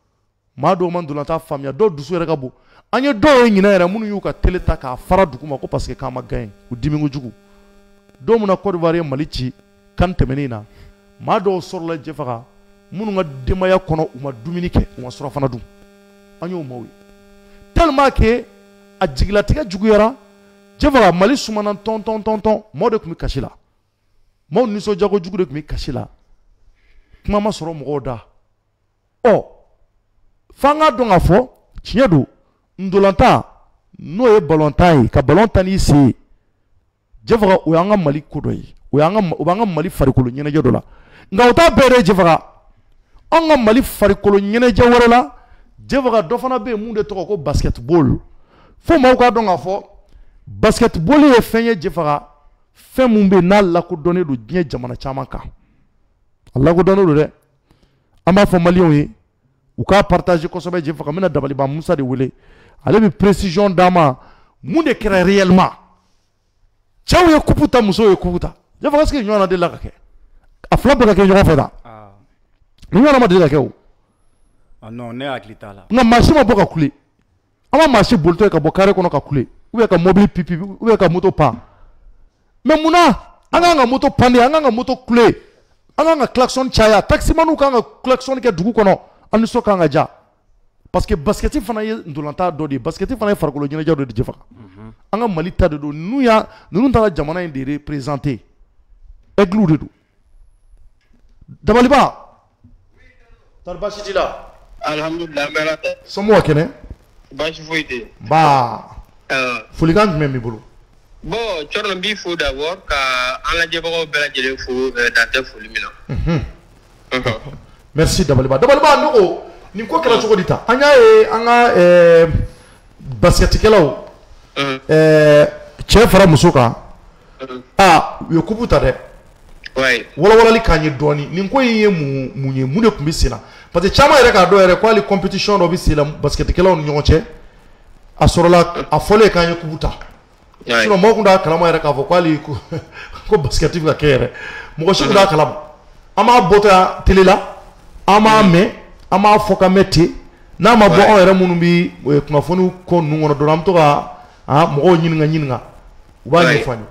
B: ma do man ndolanta famia do dusu yere kabo anye do nyina yere munu yuka teleta ka fara dukuma ko parce que kama gain ku dimingo jugu do muna Côte d'Ivoire malici kan temenina ma do sorla jefaga munu nga demaya kono uma duminike uma sura fana dum anyo mawi tellement que a jigla tiga jugu yara jefaga mali sumana ton ton ton ton mo de kumi kashila mo ni so jago jugu de kumi kashila kuma ma soro mo da o fanga donga fo chiedo ndolanta no e balontai ka balontani si jefaga o yanga mali kodoyi o yanga o banga mali farikolo nyene jodola nga uta bere jefaga anga mali farikolo nyene jawarala jefaga do fana be munde to ko basketball fo ma ko donga fo basketball e fenye jefaga fe mumbe na la ko donné do dien jamana chamaka Allah ko donné do de ama fo malion yi ou ka partager ko sobe jefaga mena dabali ba Musa de wele ale bi précision dama munde kera réellement chaw ye kuputa muso ye kuputa jefaga est-ce que nyona de la ka ke afla be ka ke nyona feda ah nyona ma de la ke o
C: ah non ne aklita la
B: nga marché ma boka kule ama marché bolto ka bokare kono ka kule ou ka mobile pipi ou ka moto pa mais muna anga nga moto pande anga nga moto kule anga nga klaxon chaya taxi manu ka nga klaxon ke dugu kono anu so ka nga ja parce que basket fana ye ndolanta do di basket fana ye farkolo nyina jado di jefaga anga malita de do nuya nunu tala jamana inde représenter eglu de do dabaliba tarbashi dila
D: alhamdulillah merata
B: somo kene
D: bashi foite
B: ba
D: euh
B: fuligan même bulu
D: bon chorno bi fou d'abord ka ala jebo bela jele fou date fou limina mhm
B: merci dabaliba dabaliba ndoko ni ko kala choko dita anya e anga eh basket kelaw eh che fara musuka ah yo kubuta de
D: ouais
B: wala wala li kanye doni ni ko yiye mu munye mune kumbisina parce que chama yere ka do yere ko ali competition do bisila basket kelaw ni nyoche asorola afole kanye kubuta sino mo kunda kalama yere ka fo ko ali ko basket ka kere mo ko shikunda kalama ama bota telela ama me ama foka meti na ma bo on yere munu bi kuma fonu ko nungono do ramto ka ah mo nyinga nyinga uba ni fani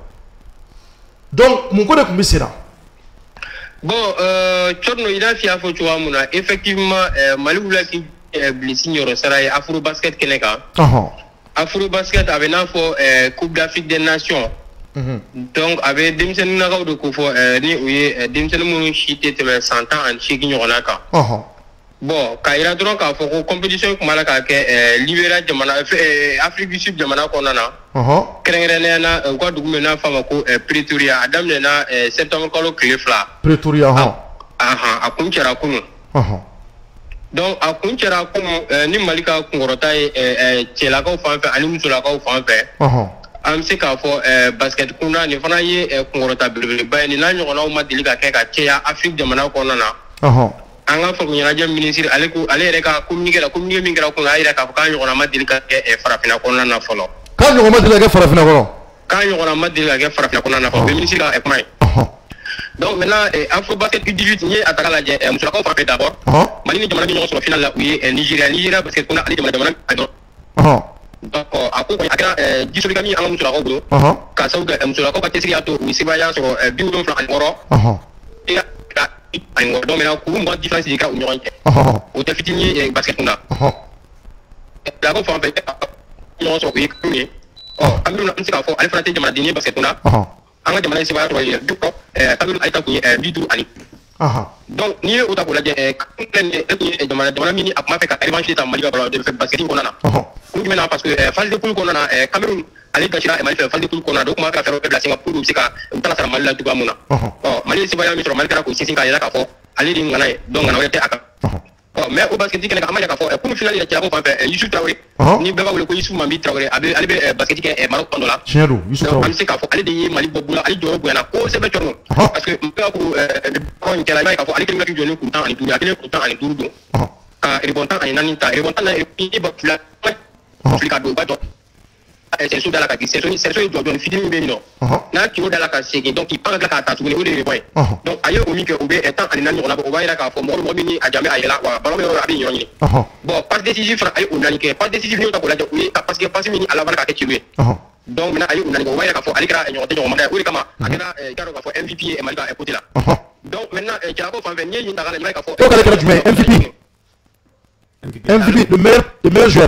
B: donc mon ko de kumbisina
D: bon euh chorno ida fi afo chwa muna effectivement mali wula ki blessing yoro saray afro basket keneka
B: aha
D: afro basket avait na fo coupe d'Afrique des nations donc avait demsen na gaw do ko fo ni uye demsen munu chité te cent ans en chiki nyona ka
B: aha
D: bon ka ira dron ka fo compétition ko mala ka ke libéra jamana Afrique du Sud jamana ko nana
B: aha
D: krengre na ko dugum na fama ko Pretoria adam na septembre ko clé fla
B: Pretoria aha
D: aha akunchera kunu
B: aha
D: donc akunchera kunu ni malika kungorota e chela ko fanfe ani musula ko fanfe
B: aha
D: am se ka fo basket kuna ni fana ye kungorota bilbil bay ni na nyona o madilika ke ka cheya Afrique jamana ko nana
B: aha
D: anga fo nyana jam ministre ale ko ale reka communiquer la communiquer min gara ko ayira ka ka nyona madilika ke farafina ko nana folo
B: ka nyona madilika ke farafina ko
D: ka nyona madilika ke farafina ko nana folo ministre ka e mai donc maintenant afro basket U dix-huit ni ataka la je musula ko fa d'abord mali ni jamana ni nyona so final la oui Nigeria Nigeria parce que kuna ali jamana jamana aha donc ako ko akara jisoli kami anga musula ko bro aha ka sauga musula ko patesi ya to wi sibaya so bi wudon fra ngoro aha ya ay ngoro do mena ko mo différence di ka u nyoronke aha o te fitini basket kuna aha la ko fa pe nyona so wi kuni oh amina nsika fo ali frate jamana dini basket kuna aha anga jamana sibaya to yi duko eh kamil ay taku eh bidu ani aha donc ni o ta ko la je eh kan jamana jamana mini akma fe ka revanche ta maliga bala de fait basket ko nana aha ko mena parce que phase de poule ko nana eh Cameroun ali ka shira e mali phase de poule ko nana donc ma ka faire la Singapour sika tala sara mali la tuba muna oh mali sibaya mi tro mali ka ko sinka ya ka fo ali di ngana donc ngana wete aka mais au basket kɛnɛ kan an ma yira k'a fɔ pour finale yɛrɛ cɛlakaw fan fɛ Youssou Traoré ni bɛɛ b'a wele ko Youssou Mambi Traoré a bɛ ale bɛ basket kɛ Maroc kɔnɔ la
B: tiɲɛ don Youssou Traoré
D: an bɛ se k'a fɔ ale de ye Mali bɔ bula ale jɔyɔrɔ bonyana kosɛbɛ cɔrɔ parce que n bɛ ko kɔrɔ in kɛla i b'a ye k'a fɔ ale kelen bɛ k'i jɔ ni kun tan ani duuru a kelen kun tan ani duuru don ka rebond tan ani naani ta rebond tan na i ba fila fili ka don u b'a jɔ Serso da la ka Serso ni Serso ye jɔ jɔni fitinin bɛ yen nɔ n'a kilo da la ka segin donc il prend k'a ta tuguni o de ye rebond ye donc a ye o min kɛ o bɛ tan ani naani ɲɔgɔn na bɔ o b'a yira k'a fɔ mɔgɔ mɔgɔ min ni a janbɛ a yɛlɛ wa ballon bɛ yɔrɔ a bɛ ɲɔgɔn ɲini bon passe décisive fana a ye o naani kɛ passe décisive ni y'o ta k'o lajɛ o ye parce que passe min ni a laban ka kɛ celu ye donc maintenant a ye o naani kɛ o b'a yira k'a fɔ ale kɛra ɲɔgɔn tɛ ɲɔgɔn ma da ye o de kama a kɛra i k'a dɔn k'a fɔ M V P ye Mali ka côté la donc maintenant cɛlakaw fan fɛ n'i ye yen ta k'a lajɛ i b'a ye k'a fɔ
B: e k'ale kɛra jumɛn M V P M V P le meilleur le meilleur joueur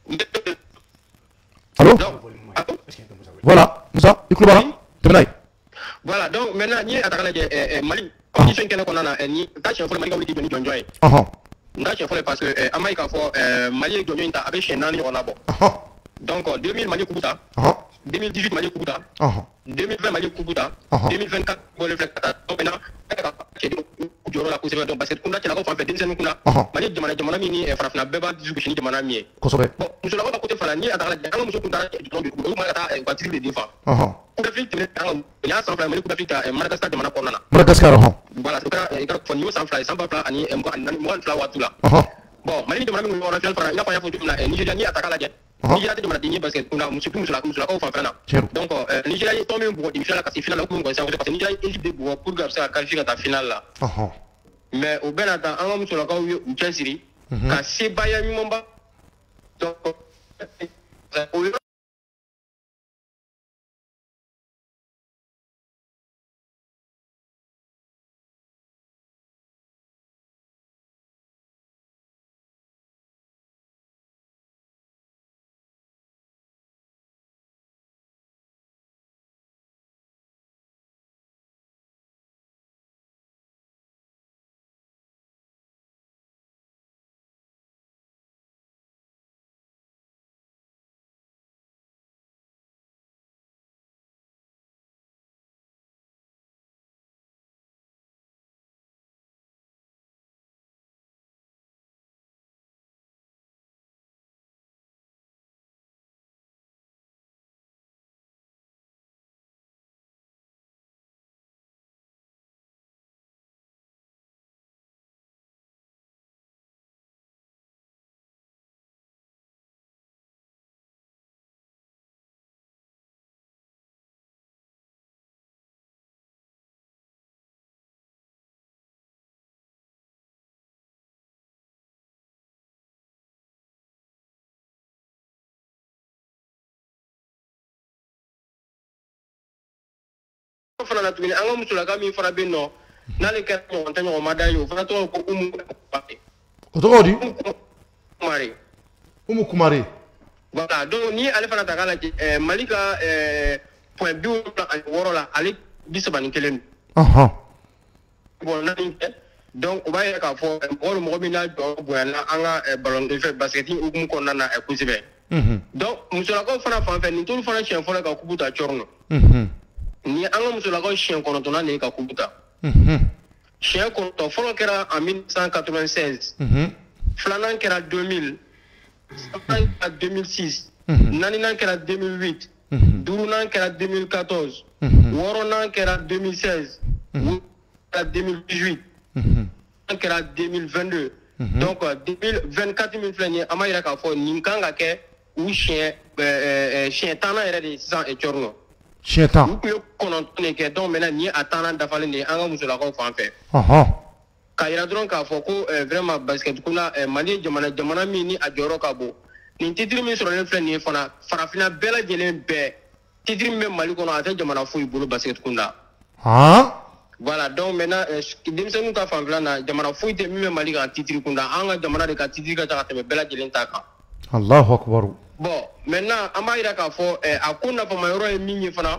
B: allô voilà Moussa i tulo b'a la tɛmɛ n'a ye
D: voilà donc maintenant n'i ye a ta k'a lajɛ Mali compétition kɛnɛ kɔnɔna na ni n t'a siɲɛ fɔlɔ Mali ka wuli k'i jɔ ni jɔnjɔn ye n t'a siɲɛ fɔlɔ parce que an b'a ye k'a fɔ Mali ye jɔnjɔn in ta a bɛ siɲɛ naani ɲɔgɔn na bɔ donc deux mille Mali kubu ta deux mille dix-huit Mali kubu ta deux mille vingt Mali kubu ta deux mille vingt-quatre bɔlen filɛ ka taa donc maintenant jɔyɔrɔ la kosɛbɛ donc basket kunda cɛlakaw fan fɛ denmisɛnninw kunna Mali ye jamana jamana min ni farafinna bɛɛ b'a dusu gosi ni jamana min ye
B: kosɛbɛ
D: bon musolakaw ka côté fana n'i ye a ta k'a lajɛ an ka muso kun taara jɔn bi olu ma ka taa u ka titre de défend Coupe d'Afrique tɛmɛnen an ka n y'a san fila Mali Coupe d'Afrique ta Madagascar jamana kɔnɔna na
B: Madagascar
D: voilà o kɛra i ka fɔ nin y'o san fila ye san ba fila ani mugan ni naani mugan ni fila waati la bon Mali ni jamana min ɲɔgɔnna finale fana i n'a fɔ an y'a fɔ cogo min na Nigéria n'i y'a ta k'a lajɛ Nigéria tɛ jamanaden ye basket kunda surtout musolakaw fan fɛ na donc Nigéria ye tɔn min bugɔ demi finale la ka se finale la o kun bɛ parce que Nigéria ye Égypte de bugɔ pour que a bɛ se ka qualifier ka taa finale la mais o bɛɛ n'a ta an ka musolakaw ye u cɛsiri ka sebaaya ɲumanba donc o yɔrɔ fana na tuguni an ka musolaka min fana bɛ yen nɔ n'ale kɛra ɲɔgɔn tɛ ɲɔgɔn ma da ye o fana tɔgɔ ko Umu Kumare
B: o tɔgɔ di
D: Kumare
B: Umu Kumare
D: voilà donc ni ale fana ta k'a lajɛ Mali ka point bi wolonwula ani wɔɔrɔ la ale bi saba ni kelen don bon naani kɛ donc o b'a yira k'a fɔ mɔgɔ mɔgɔ min n'a jɔyɔrɔ bonyana an ka ballon de fɛ basket hukumu kɔnɔna na kosɛbɛ donc musolakaw fana fan fɛ nin t'olu fana siɲɛ fɔlɔ ka kubu ta cɔrɔ nɔ ni an ka musolakaw siɲɛ kɔnɔntɔnna de ye ka kubu ta siɲɛ kɔnɔntɔn fɔlɔ kɛra en mille neuf cent quatre-vingt-seize filanan kɛra deux mille sabanan kɛra deux mille six naaninan kɛra deux mille huit duurunan kɛra deux mille quatorze wɔɔrɔnan kɛra deux mille seize wolonwulan kɛra deux mille dix-huit an kɛra deux mille vingt-deux donc deux mille vingt-quatre min filɛ nin ye an b'a yira k'a fɔ nin kan ka kɛ u siɲɛ siɲɛ tannan yɛrɛ de ye sisan cɔrɔ nɔ
B: siɲɛ tan
D: u tun ye kɔnɔntɔn de kɛ donc maintenant nin ye a tannan dafalen de ye an ka musolakaw fan fɛ k'a yira dɔrɔn k'a fɔ ko vraiment basket ko la Mali ye jamana jamana min ni a jɔyɔrɔ ka bon nin titre min sɔrɔlen filɛ nin ye fana farafinna bɛɛ lajɛlen bɛɛ titre min bɛ Mali kɔnɔ a tɛ jamana foyi bolo basket kun da voilà donc maintenant denmisɛnninw ta fanfɛla na jamana foyi tɛ min bɛ Mali kan titre kun da an ka jamana de ka titre ka ca ka tɛmɛ bɛɛ lajɛlen ta kan
B: Allahu akbar
D: bon maintenant an b'a yira k'a fɔ a ko nafama yɔrɔ ye min ye fana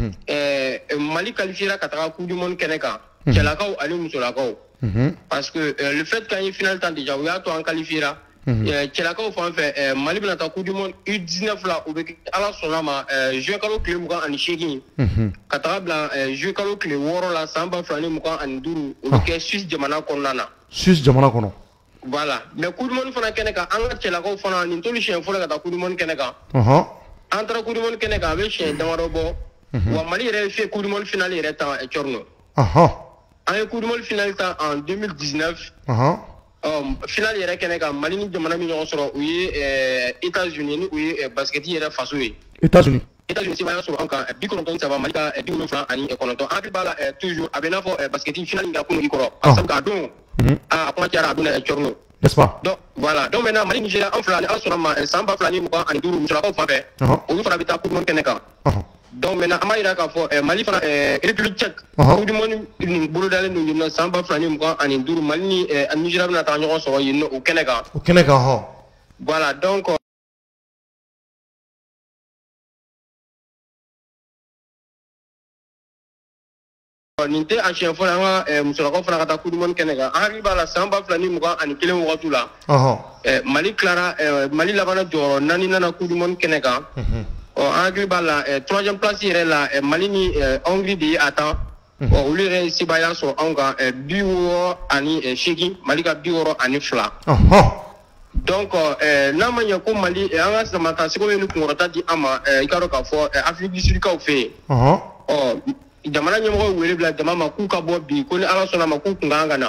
D: Mali qualifiera ka taga coupe du monde kɛnɛ kan cɛlakaw ani musolakaw parce que le fait qu'an ye finale tan déjà u y'a to an qualifiera cɛlakaw fan fɛ Mali bɛna taa coupe du monde U dix-neuf la u bɛ ala sɔnna ma juin kalo tile mugan ani seegin ka taga bila juin kalo tile wɔɔrɔ la san ba fila ni mugan ani duuru u bɛ kɛ Suisse jamana kɔnɔna na
B: Suisse jamana kɔnɔ
D: Voilà. Mais coup du monde fana keneka anga chelako fana ni tolu chien fola kata coup du monde keneka.
B: Uh-huh.
D: Entre coup du monde keneka avec chien damaro bo. Wa Mali re fait coup du monde final il est en Chorno.
B: Uh-huh.
D: Un coup du monde final en deux mille dix-neuf.
B: Uh-huh.
D: Um, final yɛrɛ kɛnɛ kan Mali ni jamana min ɲɔgɔn sɔrɔ u ye États-Unis ni u ye basketi yɛrɛ faso ye.
B: États-Unis.
D: États-Unis seba y'a sɔrɔ an kan bi kɔnɔntɔn ni saba Mali ka bi wolonwula ani kɔnɔntɔn an hakili b'a la toujours a bɛ n'a fɔ basketi final min kɛra kunun i kɔrɔ. Sabu k'a don a kuma cayara a donna Chorno.
B: N'est-ce pas?
D: Donc voilà donc maintenant Mali Nigeria an fila ni an sɔrɔ ma san ba fila ni mugan ani duuru musolakaw fan fɛ olu fana bɛ taa coupe du monde kɛnɛ kan. Donc maintenant an b'a yira k'a fɔ Mali fana République tchèque coupe du monde nin bolodalen don yen nɔ san ba fila ni mugan ani duuru Mali ni Nigeria bɛna taa ɲɔgɔn sɔrɔ yen nɔ o kɛnɛ kan.
B: O kɛnɛ kan hɔn.
D: Voilà donc nin tɛ a siɲɛ fɔlɔ an ka musolakaw fana ka taa coupe du monde kɛnɛ kan an hakili b'a la san ba fila ni mugan ani kelen wagati la Mali tilara Mali labanna jɔyɔrɔ naani nana coupe du monde kɛnɛ kan. An hakili b'a la troisième place yɛrɛ la Mali ni Hongrie de ye a tan olu yɛrɛ sebaaya sɔrɔ anw kan bi wɔɔrɔ ani seegin Mali ka bi wɔɔrɔ ani fila. Donc n'a ma ɲɛ ko Mali an ka samata seko ye ni kunkɔrɔta di an ma i k'a dɔn k'a fɔ Afrique du Sud kaw fɛ yen jamana ɲɛmɔgɔ wele bila jama ma k'u ka bɔ bi ko ni Ala sɔnna ma k'u kun kan ka na.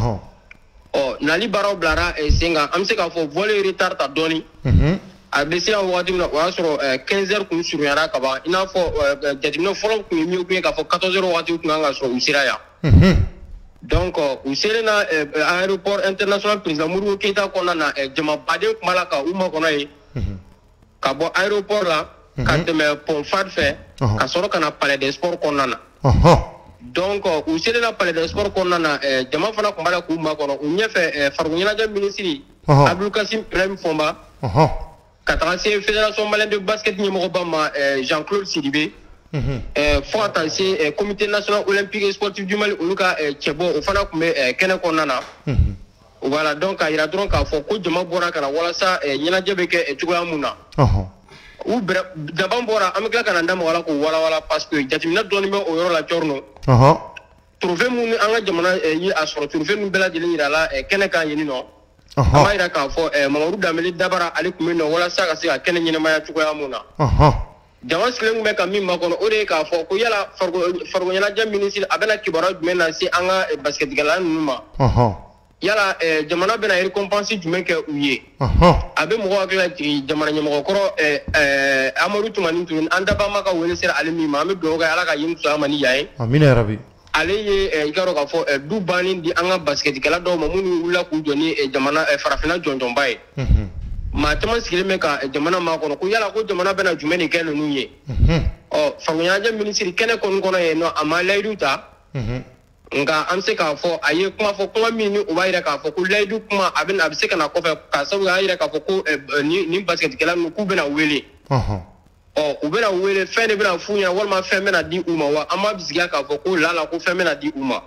D: Ɔ nali baaraw bilara sen kan an bɛ se k'a fɔ volley retard ta dɔɔni. A bɛ se yan wagati min na o y'a sɔrɔ quinze heures kun surunyara ka ban i n'a fɔ jateminɛ fɔlɔ kun ye min kun ye k'a fɔ quatorze heures wagati kun kan ka sɔrɔ u sera yan. Donc u selen na aéroport international président Modibo Keyita kɔnɔna na jama baden kun b'a la ka u makɔnɔ ye ka bɔ aéroport la ka tɛmɛ pont Fad fɛ ka sɔrɔ ka na palais des sports kɔnɔna na. Donc u selen na palais des sports kɔnɔna na jama fana kun b'a la k'u makɔnɔ u ɲɛfɛ farikolo ɲɛnajɛ ministre Abdul Kasim Ibrahim Fɔnba ka taga se fédération malienne de basket ɲɛmɔgɔba ma Jean-Claude Sidibé fo ka taa se comité national olympique et sportif du Mali olu ka cɛbɔ o fana kun bɛ kɛnɛ kɔnɔna na. Voilà donc k'a yira dɔrɔn k'a fɔ ko jama bɔra ka na walasa ɲɛnajɛ bɛ kɛ cogoya mun na. U bɛrɛ daban bɔra an bɛ tila ka na da mɔgɔ la k'o walawala parce que jateminɛ dɔɔni bɛ o yɔrɔ la Chorno. Trophée mun ni an ka jamana ye a sɔrɔ trophée nun bɛɛ lajɛlen yira la kɛnɛ kan yen nɔ. An b'a yira k'a fɔ Mamadu Danbele Dabara ale tun bɛ yen nɔ walasa ka se ka kɛnɛ ɲɛnamaya cogoya mun na. Jama sigilen tun bɛ ka min makɔnɔ o de ye k'a fɔ ko yala farikolo ɲɛnajɛ minisiri a bɛna kibaruya jumɛn na se an ka basketikɛla ninnu ma. Yala jamana bɛna récompense jumɛn kɛ u ye. A bɛ mɔgɔw hakili lajigin jamana ɲɛmɔgɔkɔrɔ Amadu Tumani Ture an daba ma ka wele sera ale min ma an bɛ dugawu kɛ Ala ka yen fisaya ma ni yan ye.
B: Amina yarabi.
D: Ale ye i ka dɔn k'a fɔ du banni di an ka basketikɛla dɔw ma minnu wulila k'u jɔ ni jamana farafinna jɔnjɔnba ye. Maa caman sigilen bɛ ka jamana makɔnɔ ko yala ko jamana bɛna jumɛn de kɛ ninnu ye. Ɔ farikolo ɲɛnajɛ minisiri kɛnɛ kɔni kɔnɔ yen nɔ a ma layidu ta. Nka an bɛ se k'a fɔ a ye kuma fɔ kuma min ni o b'a yira k'a fɔ ko layidu kuma a bɛ a bɛ se ka na kɔfɛ k'a sababu y'a yira k'a fɔ ko nin basketikɛla ninnu k'u bɛna wele. Ɔ u bɛna wele fɛn de bɛna f'u ɲɛna walima fɛn bɛna di u ma wa an b'a bisigiya k'a fɔ ko lala ko fɛn bɛna di u ma.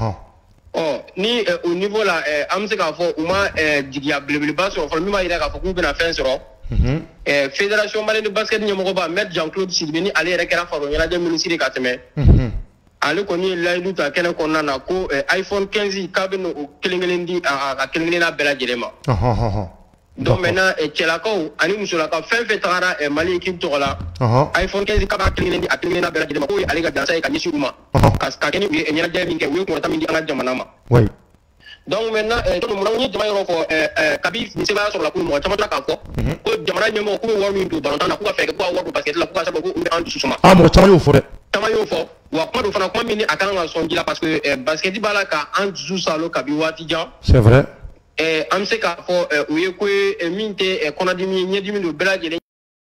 D: Ɔ ni o niveau la an bɛ se k'a fɔ u ma jigiya belebeleba sɔrɔ fɔlɔ min b'a yira k'a fɔ k'u bɛna fɛn sɔrɔ. Fédération malienne de basket ɲɛmɔgɔba Maître Jean-Claude Sidibé ni ale yɛrɛ kɛra farikolo ɲɛnajɛ minisiri ka tɛmɛ. Ale kɔni ye layidu ta kɛnɛ kɔnɔna na ko iPhone quinze k'a bɛ n'o kelen kelen di a ka kelen kelenna bɛɛ lajɛlen ma. Donc maintenant cɛlakaw ani musolakaw fɛn fɛn tagara Mali équipe tɔgɔ la iPhone quinze k'a b'a kelen kelen di a kelen kelenna bɛɛ lajɛlen ma k'o ye ale ka dansa ye ka ɲɛsin u ma ka kɛ ni u ye ɲɛnajɛ min kɛ u ye kunkɔrɔta min di an ka jamana ma. Donc maintenant tɔnɔ mun na n ye jama yɔrɔ fɔ kabi nin sebaaya sɔrɔla ko mɔgɔ caman tila k'a fɔ ko jamana ɲɛmɔgɔ k'u bɛ wari min don balontan na k'u ka fɛɛrɛ kɛ k'u ka wari don basket la k'u ka sababu ko u bɛ an dusu suma.
B: Ah mɔgɔ caman y'o fɔ dɛ.
D: Caman y'o fɔ wa kuma dɔ fana kuma min ni a kan ka sɔn ji la parce que basket b'a la ka an dusu salo kabi waati jan.
B: C'est vrai.
D: An bɛ se k'a fɔ u ye ko ye min tɛ kɔnɔdimi ye ɲɛdimi don bɛɛ lajɛlen.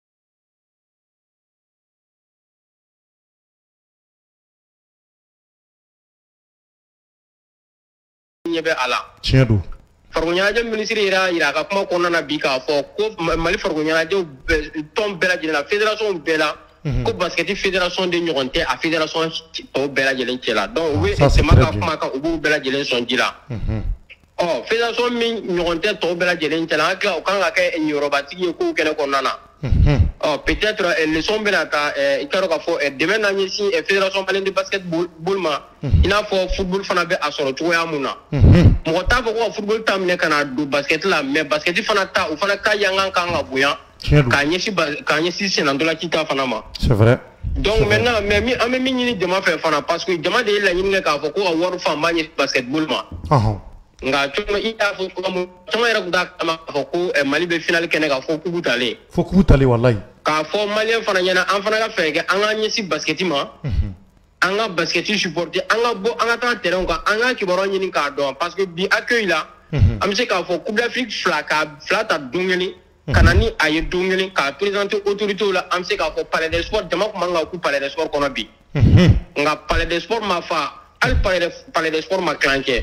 D: Ɲɛ bɛ a la.
B: Tiɲɛ don.
D: Farikolo ɲɛnajɛ minisiri yɛrɛ y'a yira a ka kuma kɔnɔna na bi k'a fɔ ko Mali farikolo ɲɛnajɛw tɔn bɛɛ lajɛlen na fédération bɛɛ la. Ko basketi fédération de ɲɔgɔn tɛ a fédération tɔw bɛɛ lajɛlen cɛ la donc u bɛ sɛma ka kuma kan u b'u bɛɛ lajɛlen sɔn ji la. Ɔ fédération min ɲɔgɔn tɛ tɔw bɛɛ lajɛlen cɛ la an tila o kan ka kɛ ɲɛyɔrɔbatigi ye kow kɛnɛ kɔnɔna na. Oh, peut-être le son benata il karo ka fo demain na nyesi fédération malienne de basketball ma il a fo football fana be asoro to ya muna mo ta fo ko football tam ne kana do basket la mais basket fana ta o fana ka yanga ka nga buya ka nyesi ka nyesi senandola kita fana ma
B: c'est vrai.
D: Donc maintenant mais mi ame mi ni dema fe fana parce que dema de la ni ka fo ko war fa ma ni basketball ma
B: ah
D: nga tuma ita fo ko mo tuma era ko da ma fo ko mali be final kene ka fo ku butale
B: fo ku butale wallahi
D: ka fo malien fana nyana an fana ka feke an ga nyesi basket ma an ga basket supporter an ga bo an ga ta terrain ka an ga kibaro nyini ka do parce que bi accueil là am se ka fo coupe d'Afrique fla ka fla ta dungeli kanani aye dungeli ka présenter autorité là am se ka fo palais des sports dama ko manga ku palais des sports kono bi nga palais des sports ma fa al palais palais des sports ma clanqué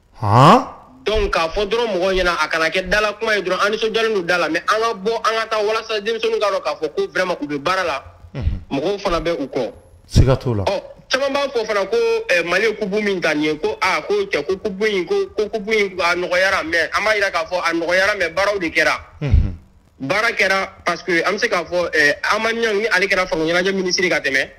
B: ah
D: donc ka fo dro mo nyana akana ke dala kuma e dro ani so jalu dala mais an ga bo an ga ta wala sa dem so ngaro ka fo ko vraiment ko be barala mo ko fana be uko
B: sigato la
D: oh chama ba fo fana ko mali ko bu min tanye ko a ko ke ko ko bu ko ko ko bu an ko yara mais ama ira ka fo an ko yara mais baraw de kera bara kera parce que am se ka fo amanyang ni ali kera fo nyana jam ministre ka teme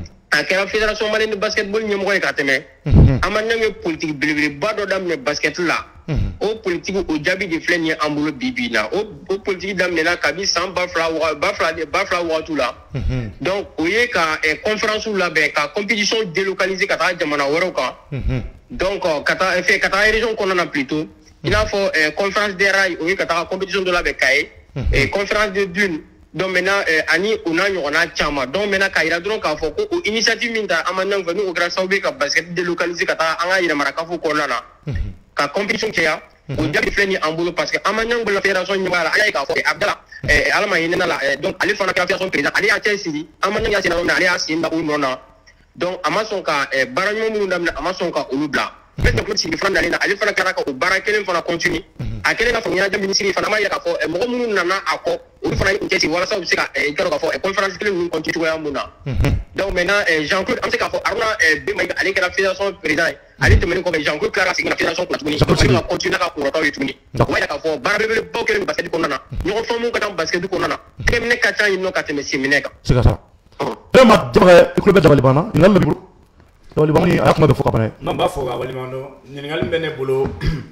D: a kera fédération malienne de basketball ñe mo ko ka teme amanyang politique bilibili bado dam ne basket la o politique o jabi de flenye ambulo bibina o o politique dam ne la kabi sans bafla bafla de bafla watu la donc o ye ka conférence la be ka compétition délocalisée ka ta jamana woro ka donc ka ta fait ka ta région qu'on a plutôt il a fait conférence des rails o ye ka ta compétition de la be kay et conférence de dune donc maintenant ani ona nyona chama donc maintenant ka ira dron ka fo ko initiative minta amanyang venu o grâce au be ka basket délocalisé ka ta anga ira maraka fo ko lana ka compétition kia o jabi fleni ambulo parce que amanyang la fédération nyala ay ka fo abdala eh alama yinena la donc ali fana ka fédération président ali a chelsea amanyang ya sina na ali a sinda o nona donc amason ka baranyo mu ndamna amason ka olubla peut-être que si fana dalina ali fana ka ko barakelen fana continue akele na fo nyana jam ministre fana ma ya ka fo mo ko mu nana ako o fana chelsea wala sa usika e ka fo conférence kele mu continue ya muna donc maintenant Jean-Claude am se ka fo aruna be mai ali ka fédération président ali te meni ko Jean-Claude Clara c'est la fédération pour tuni on continue ka ko rota yituni wa ya ka fo barabe bo kele basket ko nana ñoo fo mu ka tam basket ko nana tem ne ka tan no ka te mesi mineka
B: c'est ça vraiment jabre club de Balibana il a le bureau Balibana ni akuma be fo ka bana
C: non ba fo ga Balibano ni ngal mbene bolo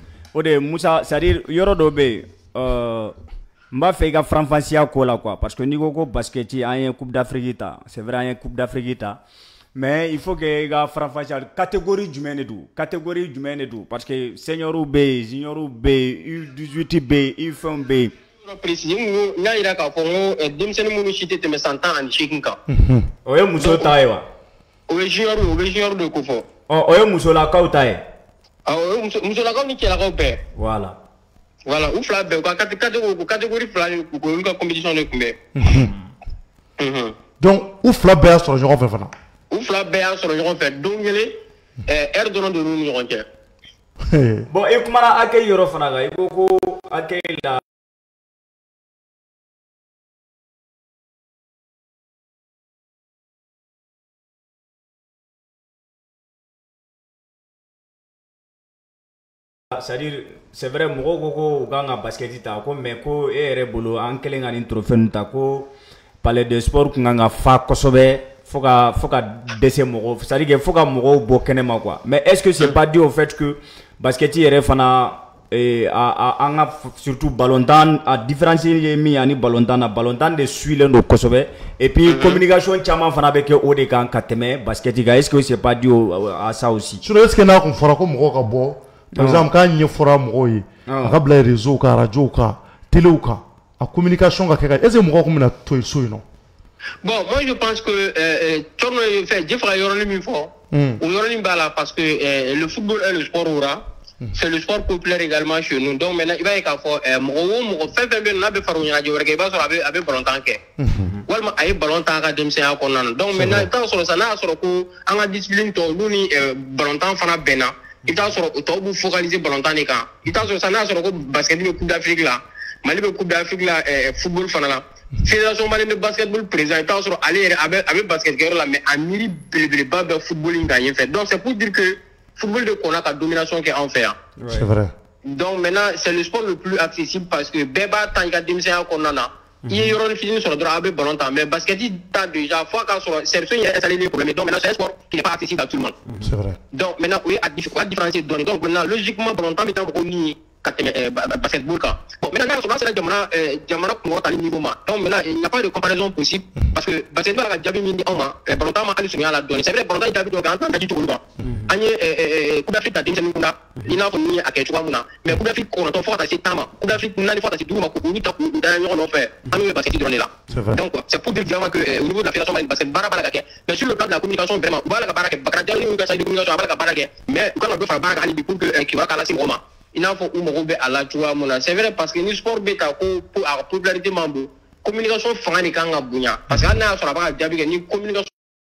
C: o de Moussa c'est-à-dire yoro do be euh m'a fait ga franfancia ko la quoi parce que ni go basket a un coupe d'Afrique ta c'est vrai un coupe d'Afrique ta mais il faut que ga franfancia catégorie jumene du catégorie jumene du parce que senior B junior B U dix-huit B U vingt B
D: précis ñu na ira ka fo dem sen mu cité te me santan en chikinka
C: o ye muso taye wa
D: o ye junior o ye junior de ko fo
C: o ye muso la ka taye
D: ah o muso la ka ni kela ko be
C: voilà
D: voilà ou fla be ko catégorie catégorie fla ko ko compétition de kumbe
B: donc ou fla be sur le genre fana
D: ou fla be sur le genre fait donc yele air de de nous rontier
C: bon e kuma na akay yoro fana ga ko ko akay la c'est-à-dire c'est vrai mo ko ko ganga basket ta ko mais ko e re bolo an kelen ngani trophée ta ko palais de sport ko nganga fa kosobe foka foka dese mo c'est-à-dire que foka mo bo kenema quoi mais est-ce que c'est pas dû au fait que basket re fana et a a surtout ballon d'an a différencier mi ani ballon d'an a ballon d'an de suile no kosobe et puis communication chama fana be ke o de kan kateme basket ga est-ce que c'est pas dû à ça aussi
B: sur est-ce que na ko fora ko mo ka bo par exemple quand il fora mo yi ka bla réseau ka radio ka télé ka a communication ka ka est-ce que mo ko mina to so non
D: bon moi je pense que euh tourne fait Jeffra yoroni mi fo ou yoroni bala parce que le football est le sport aura c'est le sport populaire également chez nous donc maintenant il va y avoir mo mo fait fait na be faru nya jore ke ba so abe abe ballon tanke walma ay ballon tanka dem se ko nan donc maintenant tant sur ça na sur ko anga discipline to luni ballon tan fana bena il t'a sur to bu focaliser ballon tan ka il t'a sur ça na sur ko basket be coupe d'Afrique là mali be coupe d'Afrique là football fana là fédération malienne de basketball président il t'a sur aller avec avec basket là mais en miri bele ba be footballing gagner fait donc c'est pour dire que football de Kona la domination qui est en fait.
B: C'est vrai.
D: Donc maintenant c'est le sport le plus accessible parce que Beba Tanga Dimsea Konana il y a une fini sur le droit à ballon temps mais basket t'as déjà fois quand sur c'est il y a installé des problèmes donc maintenant c'est un sport qui n'est pas accessible à tout le monde.
B: C'est vrai.
D: Donc maintenant oui à différencier donner donc maintenant logiquement ballon temps maintenant on y basketball quand bon maintenant sur là c'est la jamana jamana pour à niveau ma donc maintenant il n'y a pas de comparaison possible parce que basketball a déjà mis en main ballon temps ma sur la donner c'est vrai ballon temps il a vu donc en tant que tout le monde anye coupe d'Afrique ta dingue nous là il n'a pas ni à quelque chose mais coupe d'Afrique qu'on entend fort à ces temps coupe d'Afrique n'a ni fort à ces deux ma coupe ni ta coupe d'ailleurs on fait anye basket donner là donc c'est pour dire vraiment que au niveau de la fédération basket barabara mais sur le plan de la communication vraiment voilà la baraka bakara ni ka sa communication baraka baraka mais quand on doit faire baraka ni pour que qui va cala c'est vraiment il n'a pas eu à la joie c'est vrai parce que ni sport beta ko pour la popularité mambo communication fangani kanga bunya parce que na sur la baraka jabi ni communication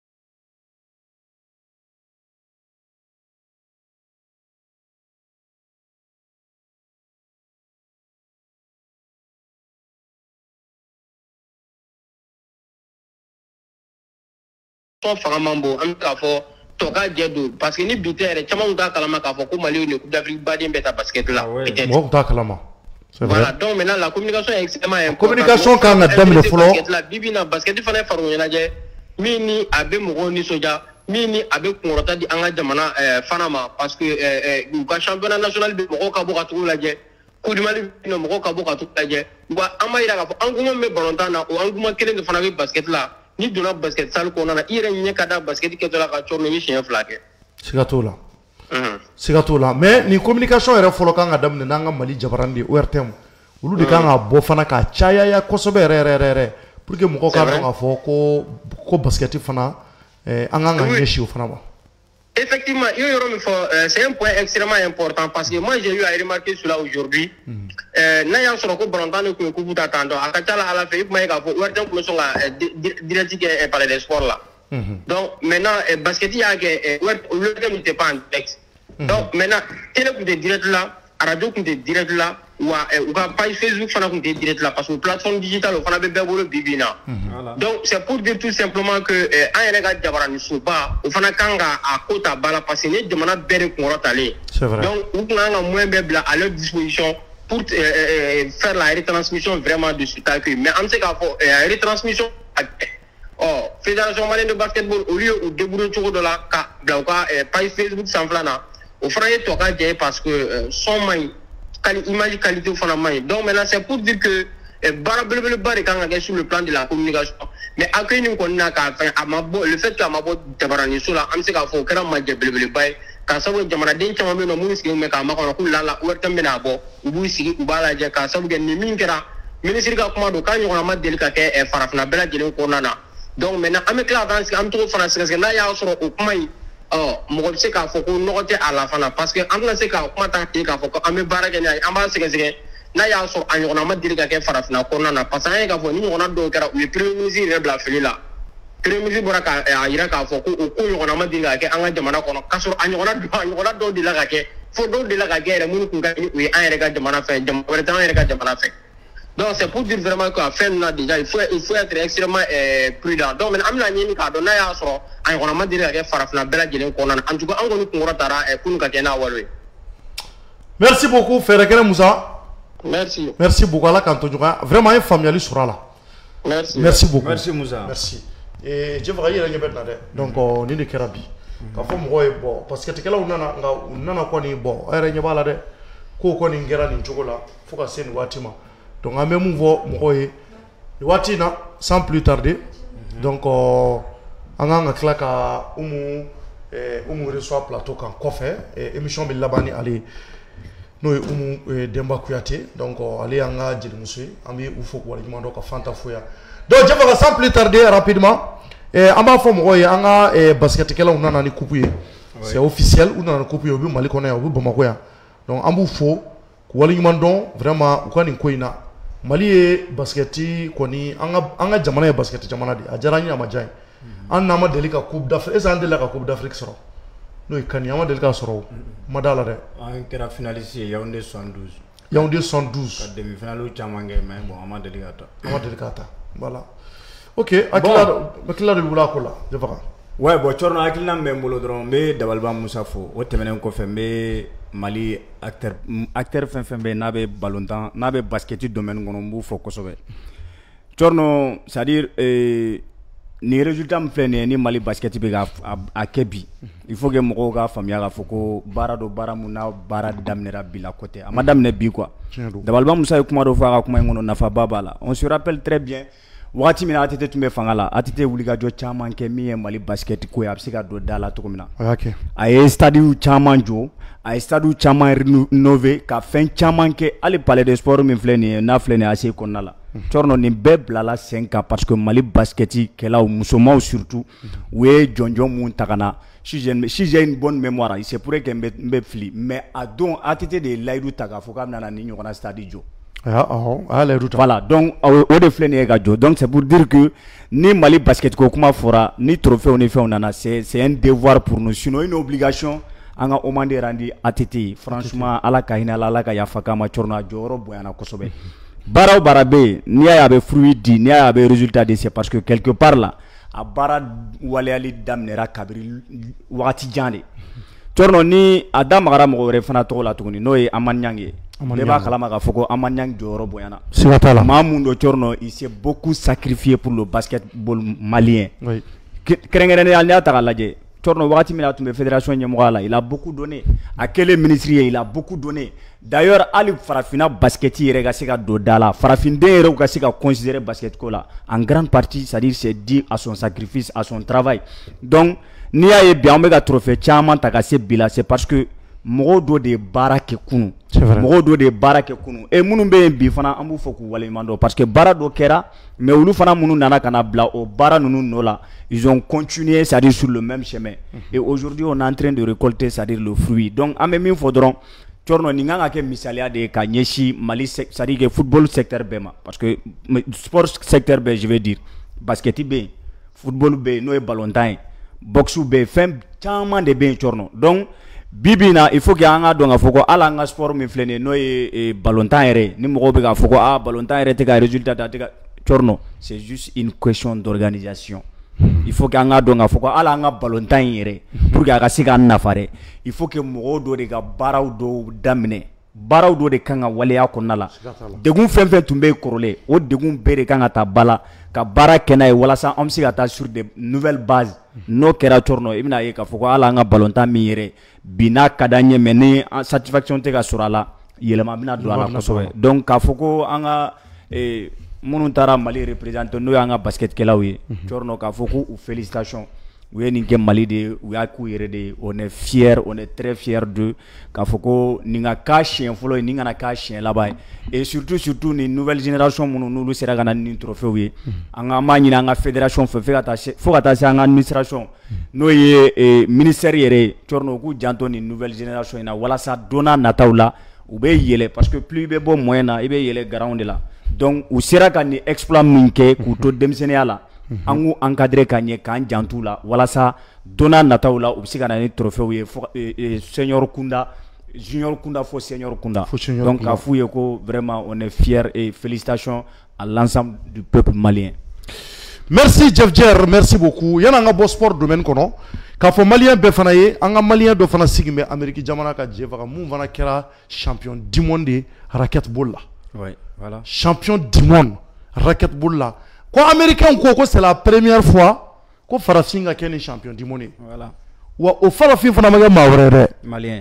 D: Faramambo, am ka fo toka jedo parce que ni bitere chama uta kalama ka fo ko Mali ne Coupe d'Afrique ba dem beta basket là peut-être
B: mo uta kalama c'est vrai
D: voilà donc maintenant la communication est extrêmement importante
B: communication quand na dam le folo
D: la bibina basket fana faru na je mini abe mo ni soja mini abe ko di anga jamana fanama parce que euh ka championnat national be mo ka bo ka tu la je ko di Mali no mo ka bo ka tu la je wa amaira ka fo anguma me balontana o anguma kelen de fana be basket là ni donna basket salle ko nana ire nya kada basket ke tola ka chorno ni chien flake
B: sigatola mhm sigatola mais ni communication era folo kan adam ne nanga Mali jabarandi O R T M ulu de kan abo fana ka chaya ya kosobe re re re re pour que mo ko ka don afo ko ko basket fana eh anga nga nyeshi fana ba.
D: Effectivement, c'est un point extrêmement important parce que moi j'ai eu à remarquer cela aujourd'hui. N'ayant sur le coup Brandon que vous attendez, à Katala à la fin, il m'a dit que vous êtes un peu sur la directive et parler des sports là. Donc maintenant, basket il y a que le thème n'était pas en texte. Donc maintenant, télé que direct là, radio que direct là, ou à page Facebook fana que direct là parce que plateforme digitale on a bien beau le bibina. Donc c'est pour dire tout simplement que un regard jabarani souba, on fana kanga à kota bala parce que les demande bere konrotale.
B: C'est vrai.
D: Donc on a moins bebla à leur disposition pour faire la retransmission vraiment de ce accueil. Mais en ce cas, la retransmission oh, Fédération malienne de basketball au lieu où débrouiller toujours de la page Facebook sans flana. Au frère toka parce que son main image qualité fana main. Donc maintenant c'est pour dire que barabele bare quand on est sur le plan de la communication. Mais accueil nous qu'on a qu'à faire le fait qu'à ma boîte tabarani sur la on sait qu'à faire quand on mange belebele bay quand ça veut jamana den chama no mun sigi me ka ma ko la la wertam bena bo ubu sigi ubala je ka sabu gen ni min kera ministre ka kuma do kan yona ma delika ke e farafna bela jelen ko nana. Donc maintenant am clair dans ce am to fana c'est que na ya soro o kuma yi oh mo se ka fo ko note à la fana parce que am na se ka kuma ta ke ka fo ko am bara gen ay am ba se que na ya soro an yona ma delika ke farafna ko nana parce que ka fo ni yona do kera le premier ministre bla fili la premier ministre bora ka ayira ka fo ko ko yona ma delika ke an jamana ko kasoro an yona do an yona do de la ka ke fo do de la ka ke mun kun ka ni an rega jamana fe jamana tan rega jamana fe. Donc c'est pour dire vraiment qu'à faire là déjà il faut il faut être extrêmement euh, prudent. Donc mais amna ni ka do na ya so an yona ma delika ke farafna bela jelen ko nana en tout cas an ko ko tara e kun ka tena walwe.
B: Merci beaucoup Ferekene Moussa.
D: Merci.
B: Merci beaucoup à la Kantonjoka. Vraiment un familial sur là.
D: Merci.
B: Merci beaucoup.
C: Merci Moussa.
B: Merci. Et je vais y aller donc on est de Kerabi. Ka fo mo e bo parce que tekela unana nga unana ko ni bo ere nyabala de ko ko ni ngera ni chokola fo ka sen watima. Donc a même vo mo e watina sans plus tarder. Donc anga nga klaka umu eh umu reçoit plateau kan kofe et émission bi labani ali no umu Demba Kouyaté donc ali anga jeli musui ambi ufo ko wala jumando ka fanta foya. Donc je vais sans plus tarder rapidement et amba fo mo e anga e basket kala unana ni coupe c'est officiel unana coupe yo bi Mali kona yo bi Bamako ya. Donc ambu fo ko wala jumando vraiment ko ni koina Mali e basketi ko ni anga anga jamana e basket jamana di ajarani amajai an nama delika coupe d'Afrique et ça delika coupe d'Afrique soro no ikani ama delika soro madala de
C: un kera finaliste Yaoundé soixante-douze
B: Yaoundé soixante-douze
C: ka demi finale chamange mais bon ama delika ta
B: ama delika ta voilà ok akila akila de bula ko la je vois
C: ouais bon chorno akila me mbolo dron me dabalba Moussa fo o temenen ko fe me Mali acteur acteur fen fen be nabe ballon temps nabe basket domaine ngono mbu fo ko sobe Torno, c'est-à-dire, euh, ni résultat me fait ni Mali basket be ga a kebi. Il faut que mo ga famia ga foko bara do bara muna bara damnera bila côté. A madame ne bi quoi. Dabalba musa kuma do fa ga kuma ngono nafa babala. On se rappelle très bien. Wati mina atete tumbe fangala atete wuliga jo chaman ke mi Mali basket ko ya psika do dala to komina.
B: OK.
C: Ay stade chaman jo, ay stade chaman rénové ka fin chaman ke ali palais de sport mi fleni na fleni assez konala. Torno ni bebla la cinq ans parce que Mali basketi kela ou musomaw surtout ouais jonjon mun takana si j'ai si j'ai une bonne mémoire il se pourrait que mbe fli mais à don atete de laidu taka foka na ni nyona stade jo
B: ah ah ah laidu
C: voilà donc au de fleni ga jo donc c'est pour dire que ni Mali basket ko kuma fora ni trophée on est fait on en a c'est c'est un devoir pour nous sinon une obligation anga omande randi atete franchement ala kahina ala ka yafaka ma chorna joro boyana kosobe. Bara barabe ni ya be fruit di ni ya be résultat de c'est parce que quelque part là a bara wale ali damnera kabiri wati jande torno ni adam gara mo re fana to la tuguni no e amanyange le ba kala ma ga foko amanyang joro boyana
B: sigatala
C: mamundo torno il s'est beaucoup sacrifié pour le basketball malien
B: oui
C: krengere al nya ta laje torno wati mina tumbe fédération nyamwala il a beaucoup donné à quel ministre il a beaucoup donné. D'ailleurs, Ali Farafina basket yere sika do dala. Farafinde yere ga sika considérer basket ko la. En grande partie, c'est-à-dire c'est dû à son sacrifice, à son travail. Donc, ni a bien on ga trophée chaman ta ga se bila, c'est parce que mogo do de barake kunu.
B: C'est vrai.
C: Mogo do de barake kunu. Et munu be bi fana ambu foku wale mando parce que bara do kera, mais ulu fana munu nana kana bla o bara nunu nola. Ils ont continué, c'est-à-dire sur le même chemin. Et aujourd'hui, on est en train de récolter, c'est-à-dire le fruit. Donc, à même il faudra torno ni nganga ke misalia de ka nyeshi Mali c'est-à-dire que football secteur bema parce que sport secteur be je vais dire basket be football be no e ballon tan boxe be fem chama de be torno donc bibina il faut que anga donga foko ala nga sport mi flene no e ballon tan ere ni mo be ga foko ah ballon tan ere te ga résultat ta te ga torno c'est juste une question d'organisation. Il faut que anga donga foko ala nga ballon tan ere pour que aga siga nafare il faut que mo do de ga baraw do damne baraw do de kanga waleya konala degun fem fem tumbe korole o degun bere kanga ta bala ka bara kenay wala sa am siga ta sur de nouvelles bases no kera torno ibna ye ka foko ala nga ballon tan mi ere bina kadanye meni satisfaction te ga surala yelema bina do ala kosobe donc ka foko anga e munu tara Mali représente no yanga basket kelawi torno ka foko ou félicitations oui ni Mali de ou ya ku yere de on est fier on est très fier de ka foko ninga ka chien folo ninga na ka chien là-bas et surtout surtout ni nouvelle génération munu nulu sera gana ni trophée oui anga mani nga fédération fe fe kata fo kata anga administration no ye ministère yere torno ku janto ni nouvelle génération ina wala sa dona nataula ou be yele parce que plus be bon moyen na ibe yele ground là donc ou sera ka ni exploit minke ku to demsenia la angu encadrer kanye kan jantu la wala sa dona nataula ou sika na ni trophée ye senior Kunda junior Kunda fo senior Kunda donc a fouye ko vraiment on est fier et félicitations à l'ensemble du peuple malien.
B: Merci Jeff Jer, merci beaucoup. Yana nga bo sport domaine kono ka fo malien be fana ye anga malien do fana sigime Amerique jamana ka je vaka mun fana kera champion du monde racquetball la.
C: Oui, voilà.
B: Champion du monde racquetball la. Quoi américain ko c'est la première fois ko Farafinga ken champion du monde.
C: Voilà.
B: Wa o Farafin fana maga mawrere
C: malien.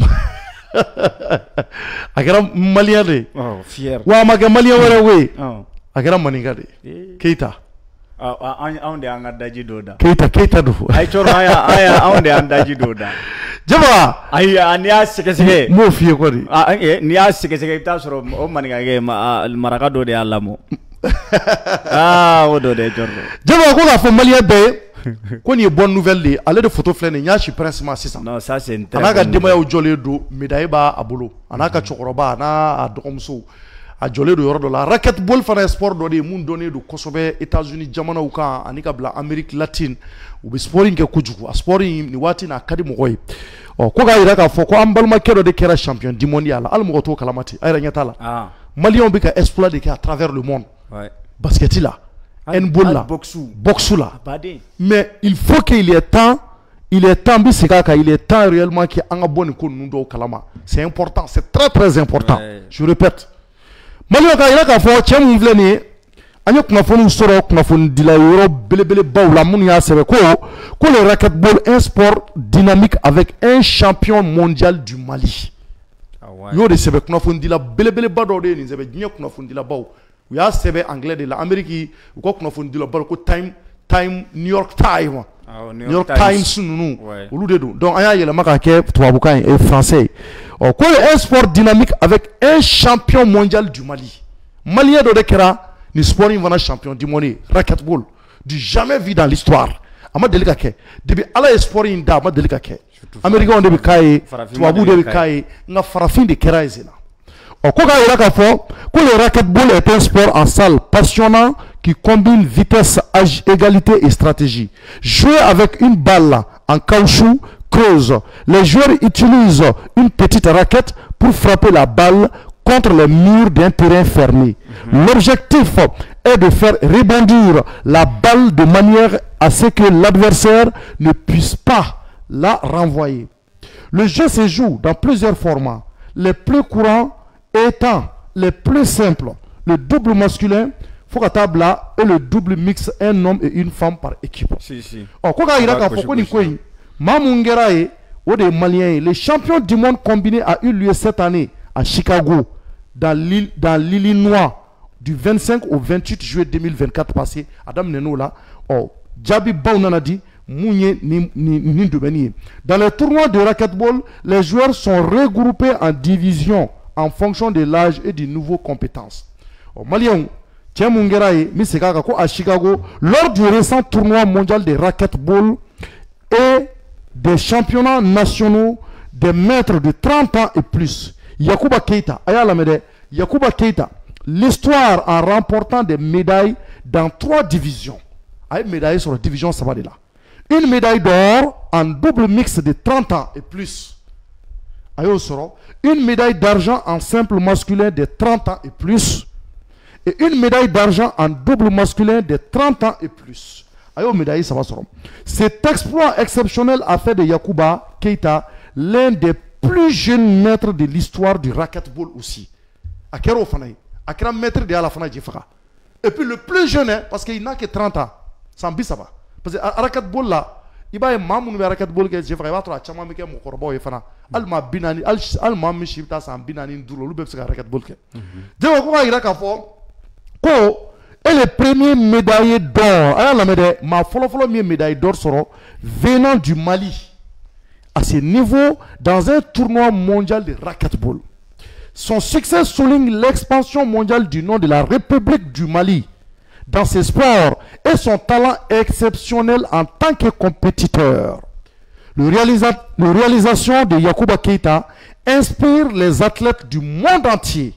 B: Agara malien de.
C: Oh, fier.
B: Wa maga malien wara we.
C: Oh.
B: Agara maninga de. Keita.
C: Ah ah on de anga daji doda.
B: Keita Keita do.
C: Ay choro aya aya on de anga daji doda.
B: Jaba
C: ay ania seke seke
B: mo fie ko di.
C: Ah eh ni a seke seke ta soro o maninga ge ma maraka do de alamo. Ah o do de choro.
B: Jaba ko la fo malien be ko ni bonne nouvelle de aller de photo flene nya chi prince ma six cents.
C: Non ça c'est une très
B: anaka dema ya jole do médaille ba abolo anaka chokoroba na adomso a jole do yoro do la racquetball fana sport do de mun donné do kosobe États-Unis jamana u kan anika bla Amérique latine u be sporting ke kujuku a sporting ni wati na kadi mo koy o ko ga ira ka fo ko ambalma kedo de kera champion du mondial al mo to kalamati ayra nyata la
C: ah
B: Malion be ka exploit de à travers le monde
C: ouais
B: basket là handball là boxe là mais il faut qu'il y ait temps il est temps bisikaka il est temps réellement que anga bonne ko nundo kalama c'est important c'est très très important ouais. Je répète Malion ka ira ka fo chemu vleni an ye kunnafoniw sɔrɔ kunnafoni dila yɔrɔ belebelebaw la minnu y'a sɛbɛn ko ko le racquetball un sport dynamique avec un champion mondial du Mali. Y'o de sɛbɛn kunnafoni dila belebeleba dɔw de ye nin sɛbɛn diɲɛ kunnafoni dilabaw u y'a sɛbɛn anglais de la Amérique u ka kunnafoni dilabaw ko time time New York Times. Oh, New York Times ninnu olu de don donc an y'a yɛlɛma k'a kɛ tubabukan ye français ɔ ko un sport dynamique avec un champion mondial du Mali. Malien dɔ de kɛra ni sport in fana champion du monde racquetball du jamais vu dans l'histoire a ma deli ka kɛ depuis ala ye sport in da a ma deli ka kɛ américains de bɛ k'a ye tubabuw de bɛ k'a ye nka farafin de kɛra yen sen na ɔ ko k'a yira k'a fɔ ko le racquetball est un sport en salle passionnant qui combine vitesse, âge, égalité et stratégie. Jouer avec une balle en caoutchouc creuse. Les joueurs utilisent une petite raquette pour frapper la balle contre les murs d'un terrain fermé. Mm-hmm. L'objectif est de faire rebondir la balle de manière à ce que l'adversaire ne puisse pas la renvoyer. Le jeu se joue dans plusieurs formats, les plus courants étant les plus simples. Le double masculin, Fokatable et le double mix, un homme et une femme par équipe. Si, si. Oh, quoi qu'il y a les champions du monde combinés a eu lieu cette année à Chicago, dans l'Illinois, du vingt-cinq au vingt-huit juillet deux mille vingt-quatre passé. Adam Nenola, oh, Djabi Baunanadi, Mounye Nindoubeni. Dans les tournois de racquetball, les joueurs sont regroupés en divisions en fonction de l'âge et des nouvelles compétences. Oh, Malien, à Chicago, lors du récent tournoi mondial de racquetball et des championnats nationaux des maîtres de trente ans et plus, Yacouba Keita, Yacouba Keita, l'histoire en remportant des médailles dans trois divisions. Une médaille sur la division Sabadela. Une médaille d'or en double mix de trente ans et plus. Une médaille d'argent en simple masculin de trente ans et plus. Et une médaille d'argent en double masculin de trente ans et plus. Cet exploit exceptionnel a fait de Yacouba Keita l'un des plus jeunes maîtres de l'histoire du racquetball aussi. Et puis le plus jeune, hein, parce qu'il n'a que trente ans, c'est ça va. Parce que le racquetball là, il y a un maman qui a racquetball qui j'ai fait, il y a un chaman qui a mon corbeau et fana. Alma binani, alma mishibta sa binani nduro, lu bepse racquetball ke. Donc quoi il a qu'à faire? Ko est le premier médaillé d'or. Alors la médaille, ma follow follow médaille d'or sera venant du Mali à ce niveau dans un tournoi mondial de racquetball. Son succès souligne l'expansion mondiale du nom de la République du Mali dans ses sports et son talent exceptionnel en tant que compétiteur. Le, réalisa le réalisation de Yacouba Keita inspire les athlètes du monde entier,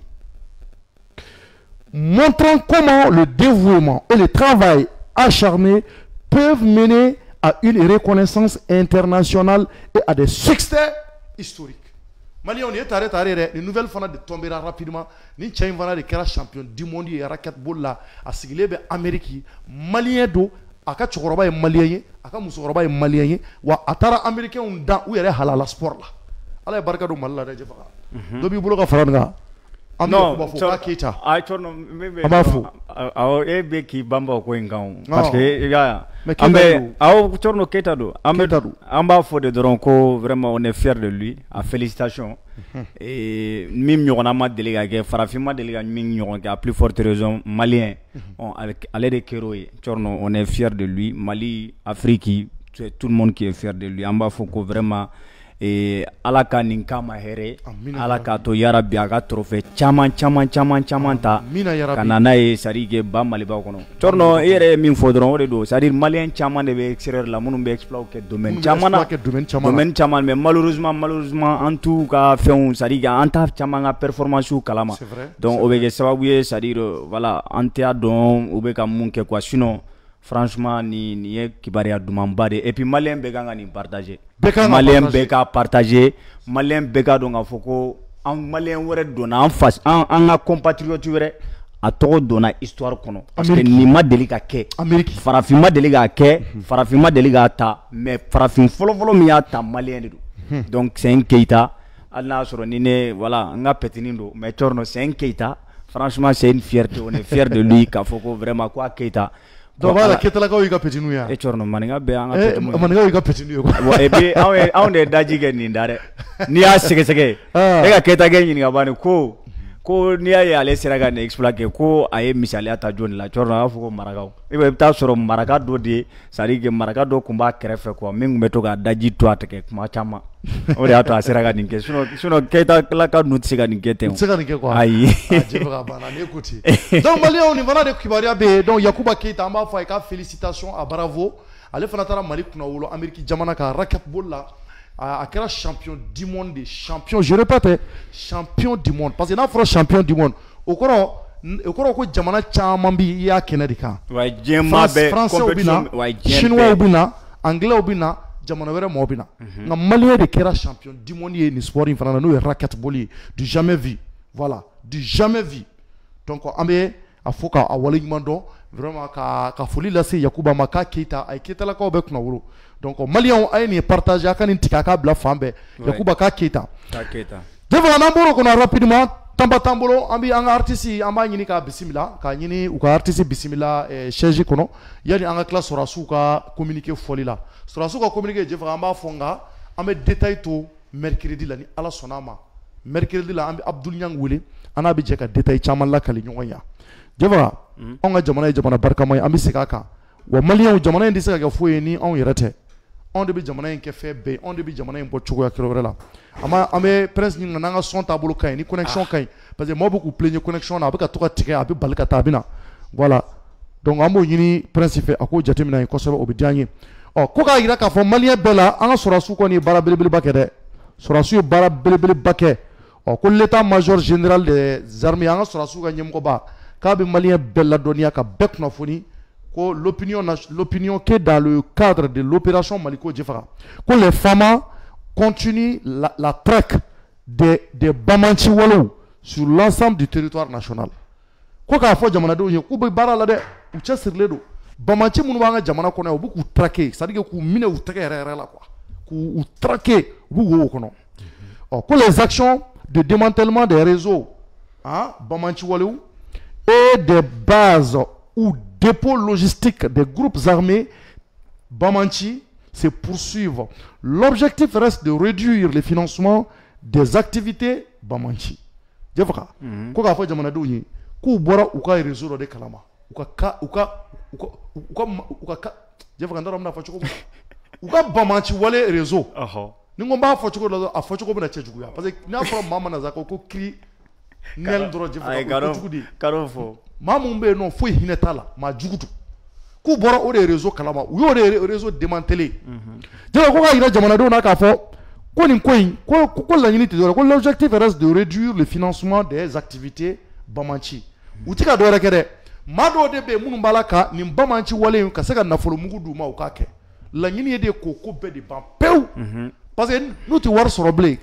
B: montrant comment le dévouement et le travail acharné peuvent mener à une reconnaissance internationale et à des succès historiques. Mali, on est arrêté, arrêté. Les nouvelles fans de tomber rapidement. Ni tchaïn vana de kera champion du monde et racquetball là. À ce qu'il est Amérique, Malien do, aka chokoroba est malien, aka musokoroba est malien. Wa atara américain on dans où il est halal sport là. Allah est barka do malala de jefaka. Dobi bulo ka faranga.
C: Non, I told him maybe our A B ki bamba ko ngam parce que ya ambe aw torno Keita do ambe amba fo de dronko vraiment on est fier de lui, à félicitations. Et mim ñogona ma délégué ke farafima délégué mim ñogon ke à plus forte raison malien on avec aller de Keroye torno on est fier de lui, Mali, Afrique, tout le monde qui est fier de lui, amba fo ko vraiment et ala ka nin kama here ala ka to yarabi aga trophée chaman chaman chaman chaman ta kana na e sari ke ba mali ba kono torno ere min fodron o do c'est-à-dire malien chaman de extérieur la munu be exploit ke domaine chaman domaine chaman mais malheureusement malheureusement en tout cas fait on sari ga anta chaman a performance kalama donc o be sababu c'est-à-dire voilà anta don o be ka mun ke quoi sinon franchement ni ni e kibaria dumambade et puis malien be ganga ni partager malien be ka partager malien be ka donga foko en malien wore dona en face en en compatriote wore a to dona histoire kono parce que ni ma delika ke Amérique farafin ma delika ke farafin ma delika ta mais farafin folo folo mi ya ta malien do donc c'est un Keita Allah soro ni ne voilà nga petini do mais torno c'est un Keita franchement c'est une fierté, on est fier de lui k'a fɔ ko vraiment quoi Keita.
B: Donc voilà, Keita la ko i ka petit nou ya.
C: E chorno maninga be an
B: ka petit nou. Maninga i ka petit nou ko.
C: Bon et puis on on de daji ke ni ndare. Ni ya sege sege. E ka Keita ke ni ngabani ko ko ni ya ale sera ka ne expliquer ko aye misali ata joni la chorno a fɔ ko marakaw. E be ta sɔrɔ maraka do de sari ke maraka do kumba kɛrɛfɛ quoi min be to ka daji to atake kuma chama. O de ato a sera ka nin ke sinon sinon Keita la ka nu tse ka nin ke ten.
B: Tse ka nin ke quoi.
C: Ayi.
B: Jebe ka bana ne kuti. Donc Mali on y va de kibaria be donc Yakuba Keita amba fa ka félicitations à bravo. Ale fana tara Mali kuna wolo Ameriki jamana ka racquetball la. A kɛra champion du monde de champion je répète champion du monde parce que n'a fɔra champion du monde o kɔrɔ o kɔrɔ ko jamana caman bi i y'a kɛnɛ de kan
C: wa diɲɛma bɛɛ
B: français bɛ na chinois bɛ na anglais bɛ na jamana wɛrɛ mɔgɔ bɛ na nka malien de kɛra champion du monde ye nin sport in fana na n'o ye racquetball ye du jamais vu voilà du jamais vu donc an bɛ a fɔ k'a waleɲuman dɔn vraiment ka ka foli lase Yakuba ma k'a Keita a ye Keitalakaw bɛɛ kunna wolo donc malien a ye nin partager a ka nin tigɛ a k'a bila fan bɛɛ Yakuba k'a Keita
C: k'a Keita
B: devant n'an bɔr'o kɔnɔ rapidement tanba t'an bolo an bɛ an ka artiste an b'a ɲini k'a bisimila k'a ɲini u ka artiste bisimila chaise kɔnɔ yanni an ka tila sɔrɔdasiw ka communiqué fɔli la sɔrɔdasiw ka communiqué Jɛfaga an b'a fɔ nka an bɛ détail to mercredi la ni Ala sɔnna a ma mercredi la an bɛ Abdul Niang wele an n'a bɛ jɛ ka détail caman lakali ɲɔgɔn ye Jɛfaga anw ka jamana ye jamana barikama ye an bɛ segin a kan wa maliyɛnw jamana in tɛ se ka kɛ foyi ye ni anw yɛrɛ tɛ anw de bɛ jamana in kɛ fɛn bɛɛ anw de bɛ jamana in bɔ cogoya kɛlɛ wɛrɛ la an b'a an bɛ prince ɲininka n'an ka son taabolo ka ɲi ni connexion ka ɲi parce que maaw bɛ k'u plaigner connexion na a bɛ ka to ka tigɛ a bɛ bali ka taa a bɛ na voilà donc an b'o ɲini prince fɛ a k'o jateminɛ yen kosɛbɛ o bɛ diya an ye ɔ ko k'a jira k'a fɔ maliyɛn bɛɛ la an ka sɔrɔdasiw kɔni ye baara belebeleba kɛ dɛ sɔrɔdasiw ye baara belebeleba kɛ ɔ ko l'état major général des armées an ka sɔrɔdasiw ka ɲɛmɔgɔba k'a bɛ maliyɛn bɛɛ ladɔnniya ka bɛɛ kunnafoni ko l'opinion l'opinion que dans le cadre de l'opération Maliko Jɛfaga que les femmes continuent la, la traque des des Bamanchi walow sur l'ensemble du territoire national ko k'a fɔ jamanadenw ye k'u bɛ baara la dɛ u cɛsirilen don Bamanchi minnu b'an ka jamana kɔnɔ yan u bɛ k'u traquer c'est à dire k'u minɛ u tɛgɛ yɛrɛ yɛrɛ la quoi k'u traquer u b'u wo o kɔnɔ ɔ ko les actions de démantèlement des réseaux hein Bamanchi walow et des bases ou dépôts logistiques des groupes armés Bamanchi se poursuivent. L'objectif reste de réduire le financement des activités Bamanchi. Jɛfaga ko k'a fɔ jamanadenw ye k'u bɔra u ka réseau dɔ de kalama u ka ka u ka u ka u ka u ka ka Jɛfaga n t'a dɔn n bɛna fɔ cogo min u ka Bamanchi wale réseau ni n ko n b'a fɔ cogo dɔ a fɔ cogo bɛna cɛ juguya parce que n'a fɔra maa mana ko ko kiri nɛl dɔrɔn Jɛfaga ko jugu de
C: karo fɔ
B: maa mun bɛ yen nɔ foyi hinɛ t'a la maa jugu don k'u bɔra o de réseau kalama u y'o de réseau démantelé Jɛfaga ko k'a jira jamanadenw na k'a fɔ ko nin ko in ko ko laɲini tɛ dɔwɛrɛ ko l'objectif reste de réduire le financement des activités Bamanchi u tɛ ka dɔwɛrɛ kɛ dɛ maa dɔw de bɛ yen minnu b'a la ka nin Bamanchi wale in ka se ka nafolo mugu d'u ma u k'a kɛ laɲini ye de k'o ko bɛɛ de ban pewu parce que n'u tɛ wari sɔrɔ bilen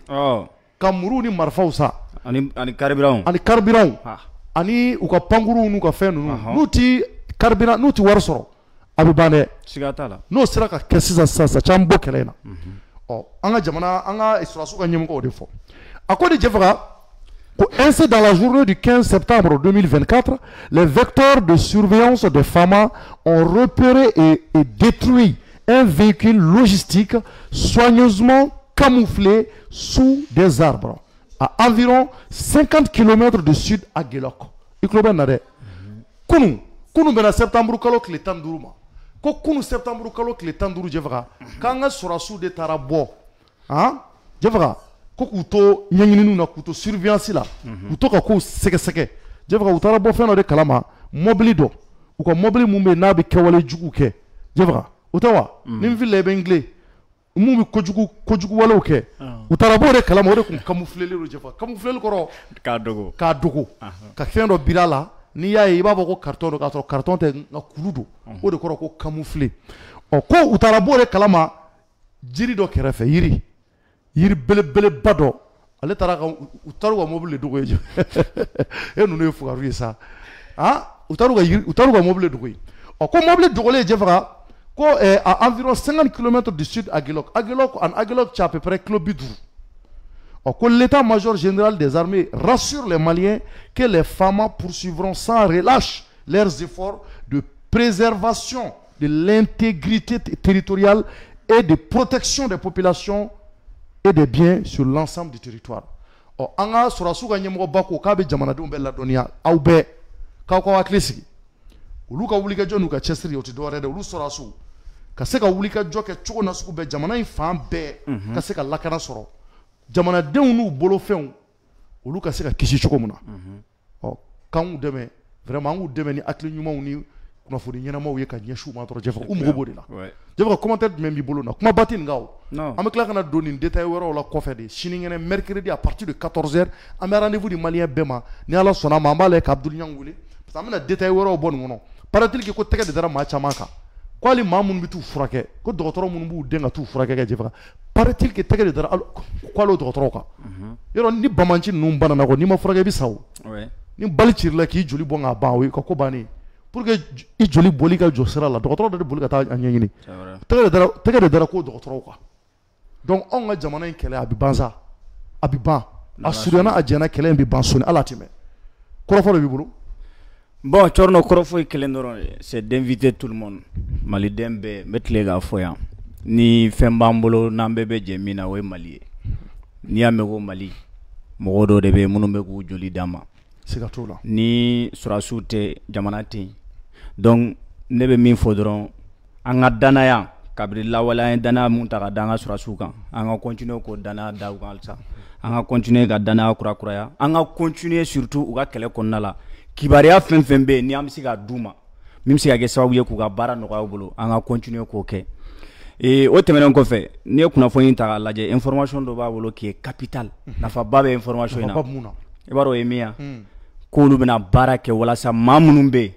B: ka muru ni marifaw sa
C: ani ani carburant
B: ani carburant ani u ka pankuruw n'u ka fɛn ninnu n'u tɛ carburant n'u tɛ wari sɔrɔ a bɛ ban dɛ
C: siga t'a la
B: n'o sera ka kɛ sisan sisan sisan caman bɔ kɛlɛ in na ɔ an ka jamana an ka sɔrɔdasiw ka ɲɛmɔgɔw de fɔ a ko de Jɛfaga ko ainsi dans la journée du quinze septembre deux mille vingt-quatre les vecteurs de surveillance des Fama ont repéré et, et détruit un véhicule logistique soigneusement camouflé sous des arbres à environ cinquante kilomètres du sud à Gelok. I tulo bɛ na dɛ kunu kunu bɛna septembre kalo tile tan ni duuru ma ko kunu septembre kalo tile tan ni duuru Jɛfaga k'an ka sɔrɔdasiw de taara bɔ han Jɛfaga ko k'u to ɲɛɲininiw na k'u to surveillance la k'u to ka kow sɛgɛsɛgɛ Jɛfaga u taara bɔ fɛn dɔ de kalama mɔbili dɔ u ka mɔbili mun bɛ yen n'a bɛ kɛwale jugu kɛ Jɛfaga o tɛ wa ni n filɛ i bɛ n gile mun bɛ kojugu kojugu walew kɛ u taara bɔ o de kalama o de tun camouflelen don Jɛfaga camoufleli kɔrɔ
C: k'a dogo
B: k'a dogo ka fɛn dɔ bir'a la n'i y'a ye i b'a fɔ ko carton don k'a sɔrɔ carton tɛ nka kulu don o de kɔrɔ ko camouflé ɔ ko u taara bɔ o de kalama jiri dɔ kɛrɛfɛ yiri yiri belebeleba dɔ ale taara ka u taara u ka mobili de dogo ye e ninnu ye fugaru ye sa han u taara u ka yiri u taara u ka mobili de dogo ye ɔ ko mobili dogolen Jɛfaga ko à environ cinquante kilomètres du sud à Gelok à Gelok en à Gelok c'est à peu près kilo bi duuru que l'état-major général des armées rassure les Maliens que les F A M A poursuivront sans relâche leurs efforts de préservation de l'intégrité territoriale et de protection des populations et des biens sur l'ensemble du territoire. Or, anga surasu ganye mo bako kabe jamana dum bella donia au be ka ko aklesi ulu ka wuli ka jonu ka chesri oti do rede ulu surasu ka se ka wuli ka joke chuko na suku be jamana in fam be ka se ka lakana soro jamana den nu bolo fen ulu ka se ka kishi chuko muna o kan deme vraiment ngu deme ni akli nyuma ni kuna fodi nyana mo ye ka nyeshu ma toro jefa um gobo de la jefa commentaire même bi bolo na kuma batin ngaw am kla kana doni détail wero la ko fedi shini ngene mercredi à partir de quatorze heures am rendez-vous du malien bema ni ala sona ma mbale ka abdul nyangule parce que amna détail wero bon ngono paratil ki ko tege de dara ma chamaka ko ali mamun bitu furake ko docteur mun bu denga tu furake ga jefa paratil ki tege de dara ko lo docteur ka yoro ni bamanci num banana ko ni ma furake bi saw ni balcir la ki joli bonga bawi ko ko bani pour que i joli boli ka josira la docteur de boli ka ta anyini tege de dara tege de dara ko docteur ka donc on ga jamana in kele abibanza abiban asurena ajena kele bi bansoni alatime korofo le bibulu
C: bon chorno korofo kele ndoro c'est d'inviter tout le monde mali dembe metle ga foya ni fembambolo nambebe jemina we mali ni amego mali mogodo de be munumbe ku joli dama
B: sigatola
C: ni surasute jamana tin donc nebe min fodron anga danaya kabri lawala dana munta ka danga surasu kan anga continuer ko dana daw kan alsa anga continuer ka dana kura kura ya anga continuer surtout u ka kele konna la kibariya fen fen be ni am siga duma mim siga ke sababu ye ku ka bara no ka bolo anga continuer ko ke e o temenen ko fe ni kuna fo yin ta laje information do ba bolo ki capital nafa babe information ina e baro e miya ko lu bena bara ke wala sa mamunun be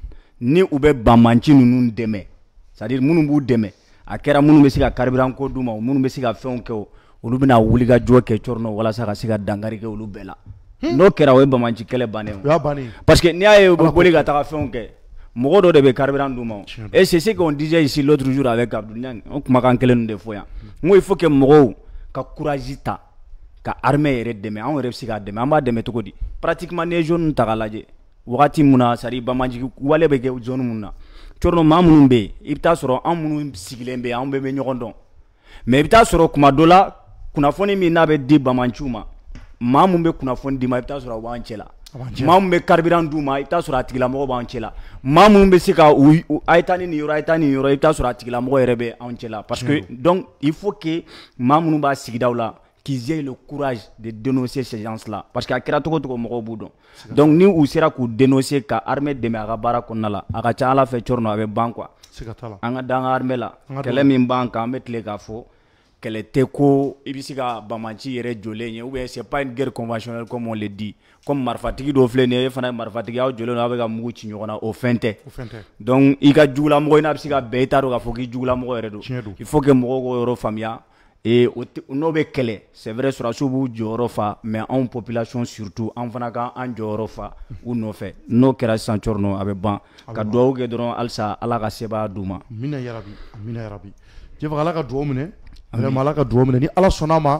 C: ni ube bamanci nunun deme c'est-à-dire munun bu deme a kɛra minnu bɛ se ka carburant ko d'u ma minnu bɛ se ka fɛnw kɛ olu bɛna wuli ka jɔ kɛ corno walasa ka se ka dankari kɛ olu bɛɛ la n'o kɛra o ye bamanci kɛlɛ bannen o parce que n'i y'a ye u bɛ boli ka taga fɛnw kɛ mɔgɔ dɔ de bɛ carburant d'u ma et c'est ce qu'on disait ici l'autre jour avec Abdou Niang o kumakan kelen ninnu de fɔ yan n ko il faut que mɔgɔw ka courage ta ka armée yɛrɛ dɛmɛ anw yɛrɛ bɛ se k'a dɛmɛ an b'a dɛmɛ cogo di pratiquement n'i ye zone ta k'a lajɛ wagati mun na c'est à dire bamanci wale bɛ kɛ zone mun na corno maa minnu bɛ yen i bɛ taa sɔrɔ an minnu sigilen bɛ yen an bɛɛ bɛ ɲɔgɔn dɔn mais i bɛ taa sɔrɔ kuma dɔ la kunnafoni min n'a bɛ di bamanciw ma maa min bɛ kunnafoni di ma i bɛ taa sɔrɔ a b'an cɛ la maa min bɛ carburant d'u ma i bɛ taa sɔrɔ a tigilamɔgɔ b'an cɛ la maa minnu bɛ se ka u a ye taa ni nin yɔrɔ a ye taa nin yɔrɔ i bɛ taa sɔrɔ a tigilamɔgɔ yɛrɛ bɛ anw cɛ la parce que donc il faut que maa minnu b'a sigidaw la qu'ils aient le courage de dénoncer ces gens-là parce que a kɛra togo togo mɔgɔw b'u dɔn donc ni u sera k'u dénoncer ka armée dɛmɛ a ka baara kɔnɔna la a ka ca ala fɛ corno a bɛ ban quoi an ka dan ka armée la kɛlɛ min b'an kan an bɛ tile k'a fɔ kɛlɛ tɛ ko i bɛ se ka bamanci yɛrɛ jɔlen ye ou bien c'est pas une guerre conventionnelle comme on le dit comme marifatigi dɔ filɛ nin ye e fana ye marifatigi aw jɔlen don aw bɛ ka mugu ci ɲɔgɔn na o fɛn tɛ donc i ka jugulamɔgɔ i n'a bɛ se ka bɛn i t'a dɔn k'a fɔ k'i jugulamɔgɔ yɛrɛ don il faut que mɔgɔw k'o yɔrɔ faamuya et n'o bɛ kɛlɛ c'est vrai surasiw b'u jɔyɔrɔ fa mais anw population surtout an fana ka an jɔyɔrɔ fa u nɔfɛ n'o kɛra sisan corno a bɛ ban ka dugawu kɛ dɔrɔn halisa ala ka sebaya d'u ma
B: amina yarabi amina yarabi jefa ala ka dugawu minɛ vraiment ala ka dugawu minɛ ni ala sɔnna ma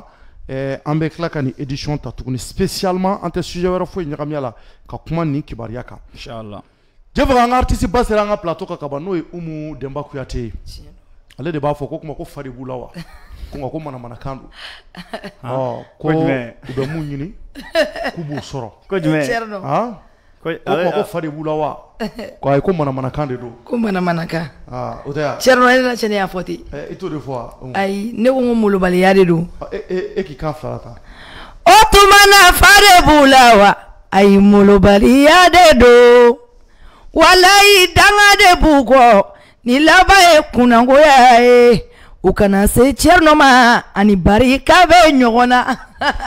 B: an bɛ tila ka nin édition ta tuguni spécialement an tɛ sujet wɛrɛ foyi ɲagami a la ka kuma nin kibaruya kan
C: inchallah
B: jefa an ka artiste ba sera an ka plateau kan ka ban n'o ye Umu Demba Kuyate ye ale de b'a fɔ ko kuma ko fari b'u la wa ko ko manamana kan do ɔ ko u bɛ mun ɲini k'u b'o sɔrɔ
C: ko jumɛn
B: han ko kuma ko fari b'u la wa ko ayi ko manamana kan de do
E: ko manamana kan
B: aa o tɛ ya
E: Thierno ne na cɛ ne y'a fɔ ten
B: i t'o de fɔ wa
E: ayi ne ko n ko molobaliya de do
B: e k'i kan fila ta
E: o tuma na fari b'u la wa ayi molobaliya de do walayi danga de b'u kɔ ni laban ye kunnangoya ye u kana se Thierno ma ani barika bɛ ɲɔgɔn na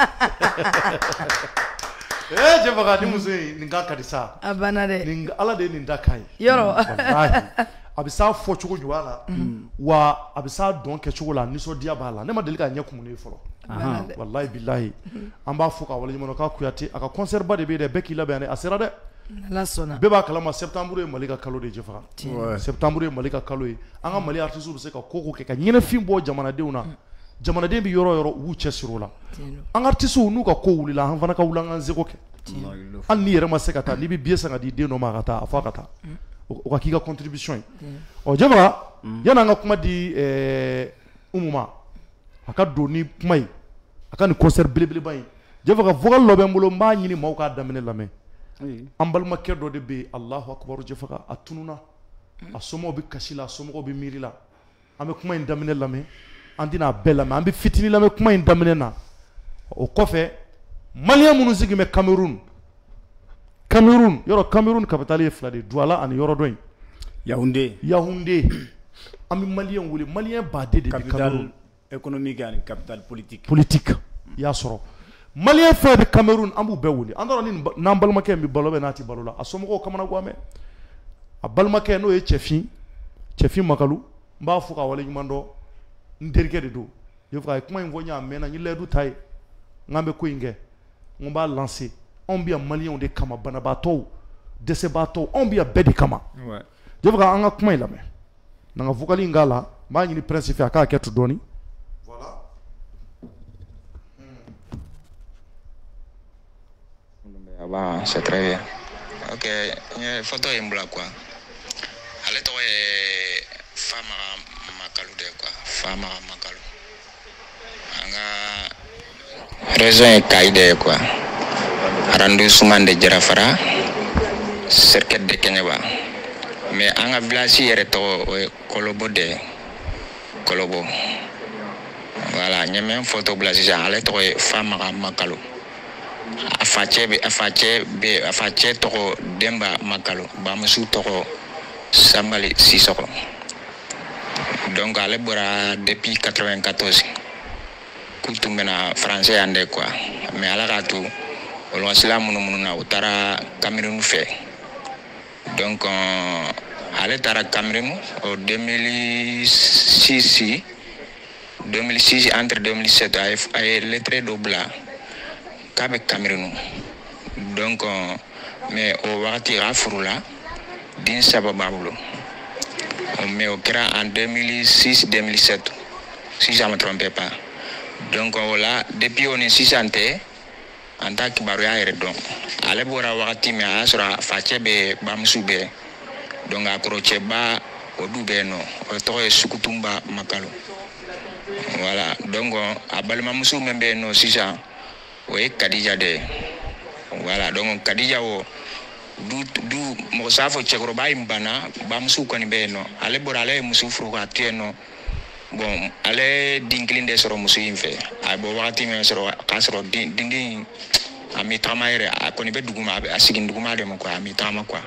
B: eh jefa ni muso in nin ka kadi sa
E: a banna dɛ
B: nin ala de ye nin da ka ye
E: yɔrɔ
B: wallahi a bɛ s'a fɔ cogo ɲuman la wa a bɛ s'a dɔn kɛcogo la nisɔndiya b'a la ne ma deli k'a ɲɛ kumunen fɔlɔ wallahi billahi an b'a fɔ ka waleɲuman k'a Kuyate a ka concert ba de bɛ yen dɛ bɛɛ k'i labɛn dɛ a sera dɛ
E: ala sɔnna
B: bɛɛ b'a kalama septembre ye Mali ka kalo de ye jefa septembre ye Mali ka kalo ye an ka Mali artistes bɛ se ka ko ko kɛ ka ɲɛnafin bɔ jamanadenw na jamanaden bi yoro yoro wu cɛsiro la an artiste n'u ka ko wulila an fana ka wula an zego kɛ an ni yɛrɛ ma se ka taa ni bi biye san ka di den dɔ ma ka taa a fɔ a ka taa o ka k'i ka contribution ye ɔ jɛfara yan'an ka kuma di Umu ma a ka don ni kuma ye a ka nin concert belebeleba ye jɛfara vocal dɔ bɛ n bolo n b'a ɲini maaw k'a daminɛ lamɛn an balimakɛ dɔ de bɛ yen Allahu Akbar jɛfara a tununa a somɔgɔw bɛ kasi la a somɔgɔw bɛ miiri la an bɛ kuma in daminɛ lamɛn an tɛna a bɛɛ lamɛn an bɛ fitinin lamɛn kuma in daminɛ na o kɔfɛ maliyɛn minnu sigi bɛ Cameroun Cameroun yɔrɔ Cameroun capitale ye fila de Douala ani yɔrɔ dɔ in
C: Yaoundé
B: Yaoundé an bɛ maliyɛn wele maliyɛn baden de bɛ Cameroun
C: capitale économique ani capitale politique
B: politique i y'a sɔrɔ maliyɛn fɛn bɛ Cameroun an b'u bɛɛ wele an t'a dɔn ni n'an balimakɛ in bɛ balo bɛ n'a tɛ balo la a somɔgɔw kamana gan mɛn a balimakɛ n'o ye Cɛfin Cɛfin Makalu n b'a fɔ ka waleɲuman dɔn n terikɛ de don je fɔ a ye kuma in fɔ n y'a mɛnna n ye layidu ta ye n k'an bɛ ko in kɛ n b'a lancer anw bɛ yan maliyɛnw de kama banabaatɔw dɛsɛbaatɔw anw bɛ yan bɛɛ de kama je fɔ an ka kuma in lamɛn n'an ka vocal in k'a la n b'a ɲini Prince fɛ a k'a hakɛ to dɔɔni voilà
F: Bah, c'est très bien. Ok, photo in bila quoi. Ale tɔgɔ ye Fama Makalu de quoi. Fama Makalu. An ka région ye Kayide quoi. Arrondissement de Jarafara. Cercle de Kenyaba. Mais an ka village yɛrɛ tɔgɔ o ye Kolobo de. Kolobo. Voilà, n ye même photo bila sisan ale tɔgɔ ye Fama Makalu. Afache be afache be afache toko Demba Makalo bamusu toko Sambali Sisoko. Donc ale bora depuis quatre-vingt-quatorze. Kutu mena français ande quoi. Mais ala ka tu olo sila munu munu na utara Cameroun fe. Donc euh, ale tara Cameroun au deux mille six deux mille six entre deux mille sept ay lettre dobla Kabe Cameroun. Donc, euh, mais au wakati rafurula, din sabababulo. Mais au kera en deux mille six deux mille sept, si je ne me trompe pas. Donc, voilà, depuis on est six ans, en tant que barouya et donc, allez voir wakati mais à sera fache be bamsube. Donc, à croche ba au dubeno, au tore sukutumba makalo. Voilà, donc, à balmamusu membe no six ans. Oui, Kadija de. Voilà, donc Kadija o du du mo safo chekroba imbana ba musu ko ni beno. Ale borale musu fruga tieno. Bon, ale dinklinde soro musu infe. Ay bo wakati me soro kasro din din ami tramaire a koni be duguma a sigin duguma de mo ko ami trama quoi.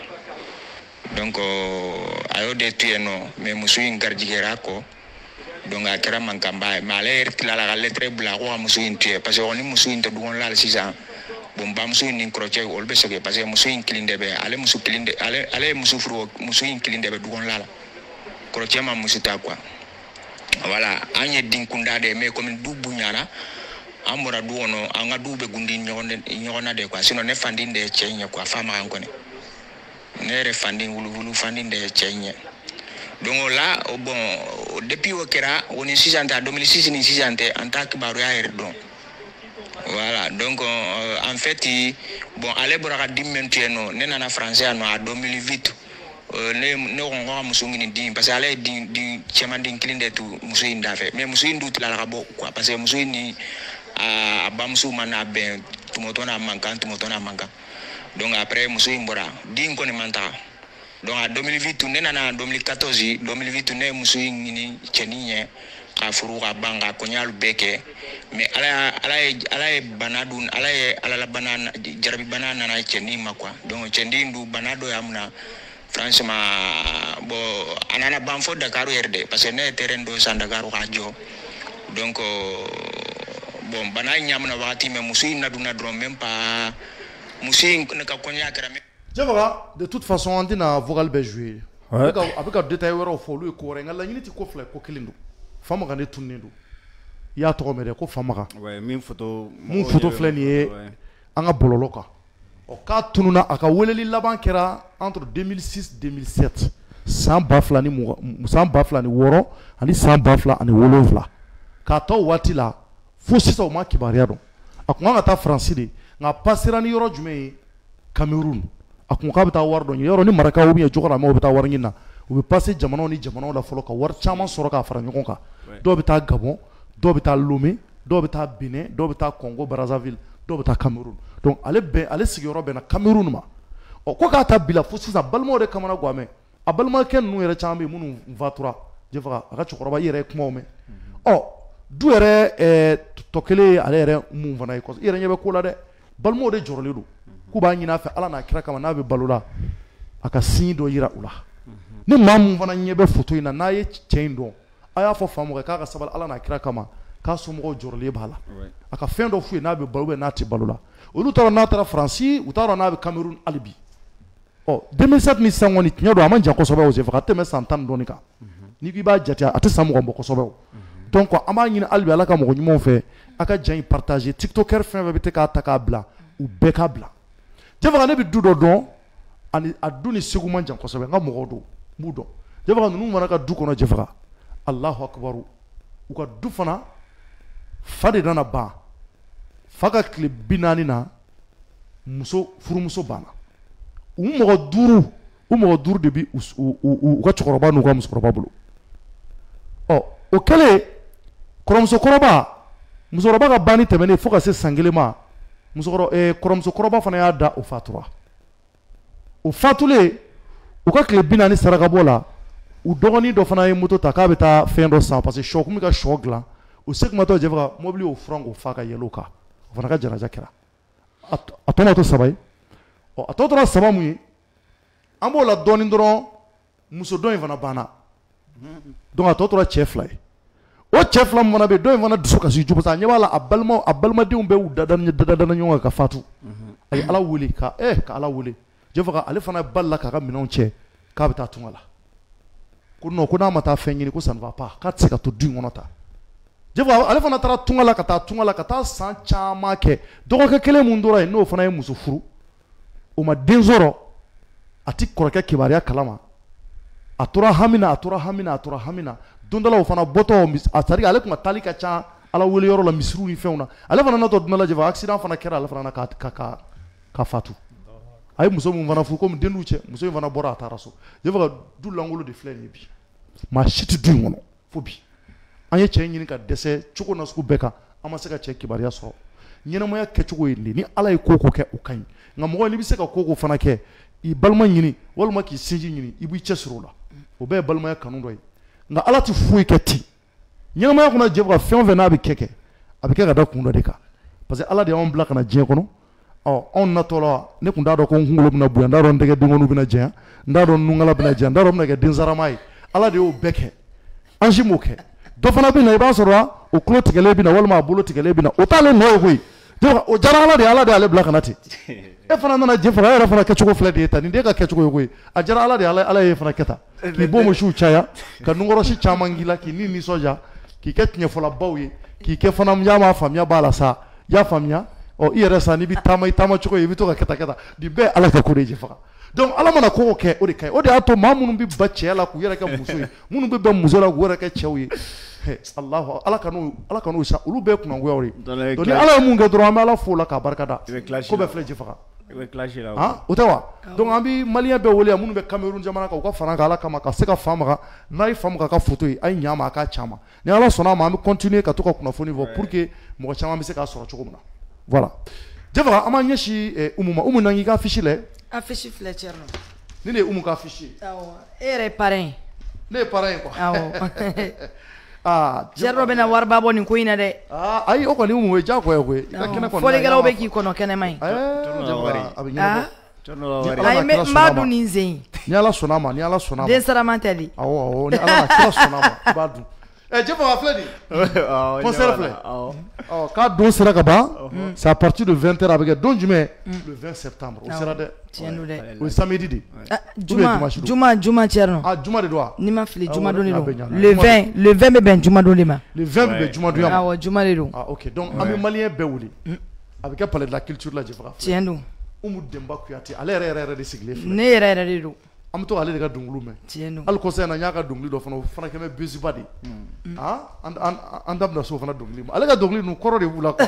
F: Donc ayo de tieno me musu ingarjigera ko. Donc a kera mankamba mais ale tila la lettre bla ko musu intie parce que on ni musu inte dugon la sisa bon ba musu ni crochet ol be sege parce que musu in kilinde be ale musu kilinde ale ale musu furu musu in kilinde be dugon la crochet ma musu ta quoi voilà anye din kunda de mais comme du bunyana amora du ono anga du be gundi nyone nyona de quoi sinon ne fandin de chenye quoi fama an kone ne re fandin wulu wulu fandin de chenye. Donc là, bon, depuis au Kera, on est six ans, en deux mille six, on est six ans, en tant que barouya et donc. Voilà, donc euh, en fait, bon, allez voir la dimension, nous sommes en français en deux mille huit. Nous avons musungi din parce que allez din din chemin din clean de tout musuin d'affaires mais musuin doute la rabo quoi parce que musuin ni a bamsu mana ben tout motona manquant tout motona manquant donc après musuin bora din ko ni manta. Donc en deux mille huit, on est en deux mille quatorze, deux mille huit, on est musuin ni cheniye, kafuru kabanga konyal beke, mais ala ala ala banadun ala ala la banana jarabi banana na cheni makwa. Donc chendi ndu banado yamna franchement bon anana banfo Dakaru R D parce que ne terrain do san Dakaru hajo. Donc bon banana nyamna wakati mais musuin naduna dron même pas musuin ne ka konya kara.
B: Javaga, de toute façon, on dit na vocal be jouer. Avec un détail wera fo lu ko renga la ñini ti ko fla ko kilindu. Fama ga ne tunnindu. Ya to me de ko fama ga.
C: Ouais, min photo
B: mun photo fla ni anga bololo ka. O ka tununa aka weleli laban kera entre deux mille six deux mille sept. San bafla ni mu san bafla ni woro ani san bafla ani wolofla. k'a ta o waati la fo sisan o ma kibaruya dɔn a kun kan ka taa faransi de nka pasera ni yɔrɔ jumɛn ye Cameroun a kun k'a bɛ taa wari dɔ ɲini yɔrɔ ni marakaw ou bien jogoramɛw bɛ taa wari ɲini na u bɛ passer jamanaw ni jamanaw la fɔlɔ ka wari caman sɔrɔ k'a fara ɲɔgɔn kan dɔw bɛ taa Gabon dɔw bɛ taa Lomé dɔw bɛ taa Benin dɔw bɛ taa Congo Brazzaville dɔw bɛ taa Cameroun donc ale bɛn ale sigiyɔrɔ bɛnna Cameroun ma ɔ ko k'a ta bila fo sisan balimaw de kamana guwamɛ a balimakɛ ninnu yɛrɛ caman bɛ yen minnu fatura jɛfaga a ka cɛkɔrɔba i yɛrɛ ye kumaw mɛn ɔ du yɛrɛ ɛɛ tɔ kelen ye ale yɛrɛ mun fana ye i yɛrɛ ɲɛ bɛ ko la dɛ balimaw de jɔrɔlen don k'u b'a ɲini a fɛ ala n'a kira kama n'a bɛ balo la a ka sini dɔ yira u la ni maa mun fana ɲɛ bɛ foto in na n'a ye cɛ in dɔn a y'a fɔ faama kɛ k'a ka sabali ala n'a kira kama k'a somɔgɔw jɔrɔlen b'a la a ka fɛn dɔ f'u ye n'a bɛ balo n'a tɛ balo la olu taara n'a taara Faransi u taara n'a bɛ Cameroun hali bi ɔ deux mille sept ni sisan kɔni tiɲɛ don a man jan kosɛbɛ o senfɛ a tɛmɛ san tan ni dɔɔni kan n'i k'i b'a jate a tɛ san mugan bɔ kosɛbɛ o donc an b'a ɲini hali bi ala ka mɔgɔ ɲumanw fɛ a ka jan in partager tiktokeur fɛn fɛn bɛ k'a ta k'a bila u bɛɛ k'a bila jɛfaga ne bɛ du dɔ dɔn ani a du ni segu man jan kosɛbɛ n ka mɔgɔw don n b'u dɔn jɛfaga ninnu fana ka du kɔnɔ jɛfaga Allahu akbaru u ka du fana fa de nana ban fa ka tile bi naani na muso furumuso banna u mɔgɔ duuru u mɔgɔ duuru de bi u ka cɛkɔrɔba n'u ka musokɔrɔba bolo ɔ o kɛlen kɔrɔmusokɔrɔba musokɔrɔba ka banni tɛmɛnen fo ka se san kelen ma kɔrɔmusokɔrɔba fana y'a da o fatura o fatulen u ka tile bi naani sarakabɔ la u dɔgɔnin dɔ fana ye moto ta k'a bɛ taa fɛn dɔ san parce que sɔ kun bɛ ka sɔ dilan o seginmatɔ jɛfaga mobili y'o furan k'o fa ka yɛlɛ o kan o fana ka janaja kɛra a tɔ ma to saba ye ɔ a tɔ tora saba mun ye an b'o la dɔɔnin dɔrɔn muso dɔ in fana banna donc a tɔ tora cɛ fila ye o cɛ fila min fana bɛ yen dɔ in fana dusu kasi ju parce que a ɲɛ b'a la a balima a balimadenw bɛ u dada dada ɲɔgɔn kan ka fatu a ye ala wele ka ɛ ka ala wele jɛfaga ale fana balila k'a ka minɛnw cɛ k'a bɛ taa tunga la ko non ko n'a ma taa fɛn ɲini ko ça ne va pas k'a tɛ se ka to du in kɔnɔ ta jɛfaga ale fana taara tunga la ka taa tunga la ka taa san caman kɛ dɔgɔkɛ kelen mun tora yen n'o fana ye muso furu o ma den sɔrɔ a ti kɔrɔkɛ kibaruya kalama a tora hami na a tora hami na a tora hami na don dɔ la o fana bɔtɔ a c'est à dire ale tun ka taali ka ca ala wele yɔrɔ la misiriw ni fɛnw na ale fana natɔ don dɔ la jɛfaga accident fana kɛra ale fana na ka ka ka ka fatu a ye muso mun fana furu komi den n'u cɛ muso in fana bɔra a taara so jɛfaga du langolo de filɛ nin ye bi maa si tɛ du in kɔnɔ fo bi an ye cɛ ɲini ka dɛsɛ cogo na sugu bɛɛ kan an ma se ka cɛ kibaruya sɔrɔ ɲɛnamaya kɛcogo ye nin ni ala ye ko ko kɛ o ka ɲi nka mɔgɔ n'i bɛ se ka ko ko fana kɛ i balima ɲini walima k'i sinji ɲini i b'i cɛ siri o la o bɛɛ ye balimaya kanu dɔ ye nka ala tɛ foyi kɛ ten ɲɛnamaya kɔnɔ jɛfaga fɛn o fɛn n'a bɛ kɛ kɛ a bɛ kɛ ka da kun dɔ de kan parce que ala de y'anw bila ka na diɲɛ kɔnɔ ɔ anw natɔ la ne tun t'a dɔn ko n kunkolo bɛna bonya n t'a dɔn n tɛgɛ denkɔniw bɛna janya n t'a dɔn n nunkala bɛna janya n t'a dɔn n bɛna kɛ densarama ye ala de y'o bɛɛ kɛ an si m'o kɛ dɔ fana bɛ na i b'a sɔrɔ o tulo tigɛlen bɛ na walima a bolo tigɛlen bɛ na o t'ale nɔ ye koyi o diyara ala de ye ala de y'ale bila ka na ten e fana nana jɛfaga e yɛrɛ fana kɛcogo filɛ de ye tan nin de ka kɛcogo ye koyi a diyara ala de ye ala ye fana kɛ tan k'i bɔ misiw caya ka nunkɔrɔsi caman k'i la k'i ni nisɔndiya k'i kɛ tiɲɛfɔlabaw ye k'i kɛ fana y'a ma faamuya b'a la sa i y'a faamuya ɔ i yɛrɛ sa n'i bɛ taama i taama cogo ye i bɛ to ka kɛta kɛta nin bɛɛ ye ala ka ko de ye jɛfaga donc ala mana ko o kɛ o de ka ɲi o de y'a to maa minnu bɛ ba cɛya la k'u yɛrɛ kɛ muso ye minnu bɛ bɛn muso la k'u yɛrɛ kɛ cɛw ye alahu ala ka n'o ala ka n'o sa olu bɛɛ kunangoyaw de donc ni ala ye mun kɛ dɔrɔn an bɛ ala fo o la k'a barikada ko bɛɛ filɛ jɛfaga han o tɛ wa donc an bɛ maliyɛn bɛɛ wele yan minnu bɛ Cameroun jamana kan u ka fara an kan ala kama ka se ka fan maga n'a ye fan maga ka photo ye a ye ɲa ma a k'a ca ma ni ala sɔnna a ma an bɛ continuer ka to ka kunnafoni fɔ pour que mɔgɔ caman bɛ se k'a sɔrɔ cogo min na voilà jɛfaga an b'an ɲɛsin Umu ma Umu na n k'i ka affiche lajɛ
E: affiche filɛ Thierno
B: ni ne ye Umu ka affiche ye
E: awɔ e yɛrɛ ye parrain ye
B: ne ye parrain ye quoi
E: awɔ
B: ah
E: Thierno bɛna wariba bɔ nin ko in na dɛ
B: ah ayi o kɔni Umu ye diyagoya ye koyi i ka kɛnɛ kɔni
E: fɔlikɛlaw bɛ k'i kɔnɔ kɛnɛma in
B: a bɛ ɲɛnabɔ
E: ayi n b'a dun ni n sen
B: ni ala sɔnna a ma ni ala sɔnna a ma
E: den saraman tɛ di
B: awɔ awɔ ni ala kira sɔnna a ma i b'a dun ɛ jɛfaga filɛ nin concert filɛ ɔ k'a don sera ka ban c'est à partir de vingt heures a bɛ kɛ don jumɛn le vingt septembre o sera dɛ
E: tiɲɛ don dɛ
B: o ye samedi de
E: juma juma juma Thierno
B: ah juma de don wa
E: ni ma fili juma don de don le vingt le vingt bɛ bɛn juma don de ma
B: le vingt bɛ bɛn juma don ma
E: awɔ juma de don
B: ah ok donc an bɛ maliyɛn bɛɛ wele a bɛ kɛ palais de la culture la jɛfaga
E: tiɲɛ don
B: Umu Demba Kuyate ale yɛrɛ yɛrɛ yɛrɛ de sigilen filɛ
E: ne yɛrɛ yɛrɛ de don
B: an bɛ to ale de ka dɔnkiliw mɛn hali kɔsa in na n y'a ka dɔnkili dɔ fana o fana kɛ bɛ basiba de an da bɛna so fana dɔnkili ma ale ka dɔnkili ninnu kɔrɔ de b'u la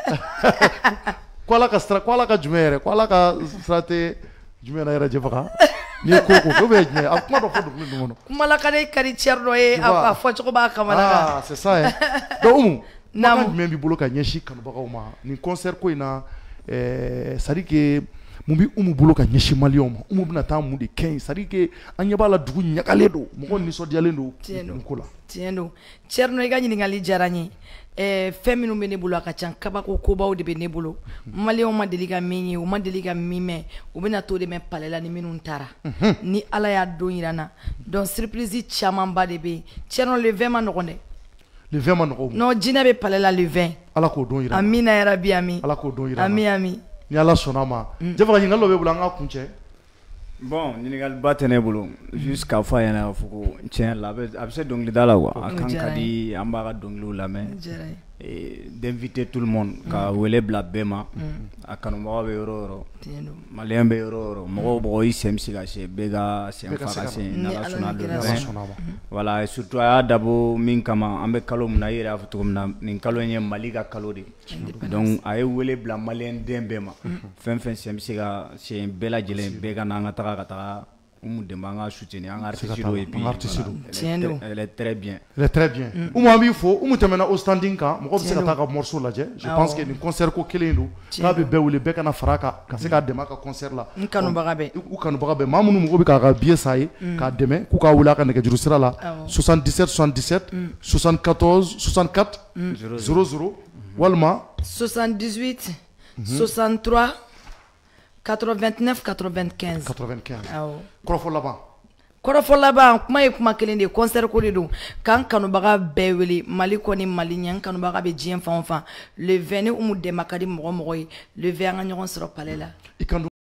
B: ko ala ka sira ko ala ka jumɛn yɛrɛ ko ala ka sira tɛ jumɛn na yɛrɛ jɛfaga n'i ye ko ko ko bɛ jumɛn a kuma dɔ fɔ dɔnkili ninnu kɔnɔ
E: kumala ka di kari cɛri dɔ ye a fɔ cogo b'a kamana kan
B: ah c'est ça donc Umu kuma jumɛn b'i bolo ka ɲɛsin kanubagaw ma nin concert ko in na c'est à dire que mun bi Umu bolo ka ɲɛsin maliyɛnw ma Umu bɛna taa mun de kɛ yen c'est à dire que an ɲɛ b'a la dugu ɲagalen don mɔgɔw nisɔndiyalen don nin ko la
E: tiɲɛ don Thierno i ka ɲininkali diyara n ye fɛn minnu bɛ ne bolo a ka ca kabako kobaw de bɛ ne bolo maliyɛnw ma deli ka min ye u ma deli ka min mɛn u bɛna t'o de mɛn palais la ni minnu taara ni ala y'a don yira n na donc surprise camanba de bɛ yen Thierno le vingt ma nɔgɔn dɛ
B: le vingt ma nɔgɔn
E: non jinɛ bɛ palais la le vingt
B: ala k'o don yira
E: amina yarabi ami
B: ala k'o don yira
E: ami ami
B: ni ala sɔnna ma jɛfaga ɲininkali dɔ bɛ bolo an ka kun cɛ
C: bon ɲininkaliba tɛ ne bolo juste k'a fɔ a ɲɛna fɔ ko tiɲɛ la a bɛ se dɔnkilida la quoi a kan ka di an b'a ka dɔnkiliw lamɛn d'inviter tout le monde ka wele bila bɛɛ ma a kanubagaw bɛ yɔrɔ o yɔrɔ maliyɛn bɛ yɔrɔ o yɔrɔ mɔgɔw mɔgɔ i sen bɛ se ka se bɛɛ ka sen fa ka se n'ala sɔnna le vingt voilà surtout a y'a dabɔ min kama an bɛ kalo min na i yɛrɛ y'a fɔ cogo min na nin kalo in ye Mali ka kalo de donc a ye wele bila maliyɛn den bɛɛ ma fɛn fɛn sen bɛ se ka se bɛɛ lajɛlen bɛɛ ka na an ka taga ka taga Umu Demba an ka soutenir an ka artiste dɔ et puis elle est très bien
B: elle est très bien Umu an b'i fo Umu tɛmɛna o standing kan mɔgɔ bɛ se ka taa ka morceau lajɛ je pense que nin concert ko kelen don k'a bɛ bɛɛ wele bɛɛ kana fara a kan ka se k'a dɛmɛ a ka concert la
E: n kanubaga bɛɛ
B: u kanubaga bɛɛ maa minnu mɔgɔ bɛ k'a ka billet san ye k'a dɛmɛ k'u k'a wele a ka nɛgɛjuru sira la soixante-dix-sept soixante-dix-sept soixante-quatorze soixante-quatre zéro zéro walima
E: soixante-dix-huit soixante-trois quatre-vingt-neuf quatre-vingt-quinze
B: quatre-vingt-quinze kɔrɔfɔ laban
E: kɔrɔfɔ laban kuma ye kuma kelen de concert ko de don k'an kanubaga bɛɛ wele Mali kɔni Mali ɲɛ n kanubaga bɛ diɲɛ fan o fan le vingt ni Umu Demba ka di mɔgɔ mɔgɔ ye le vingt an ka ɲɔgɔn sɔrɔ palais la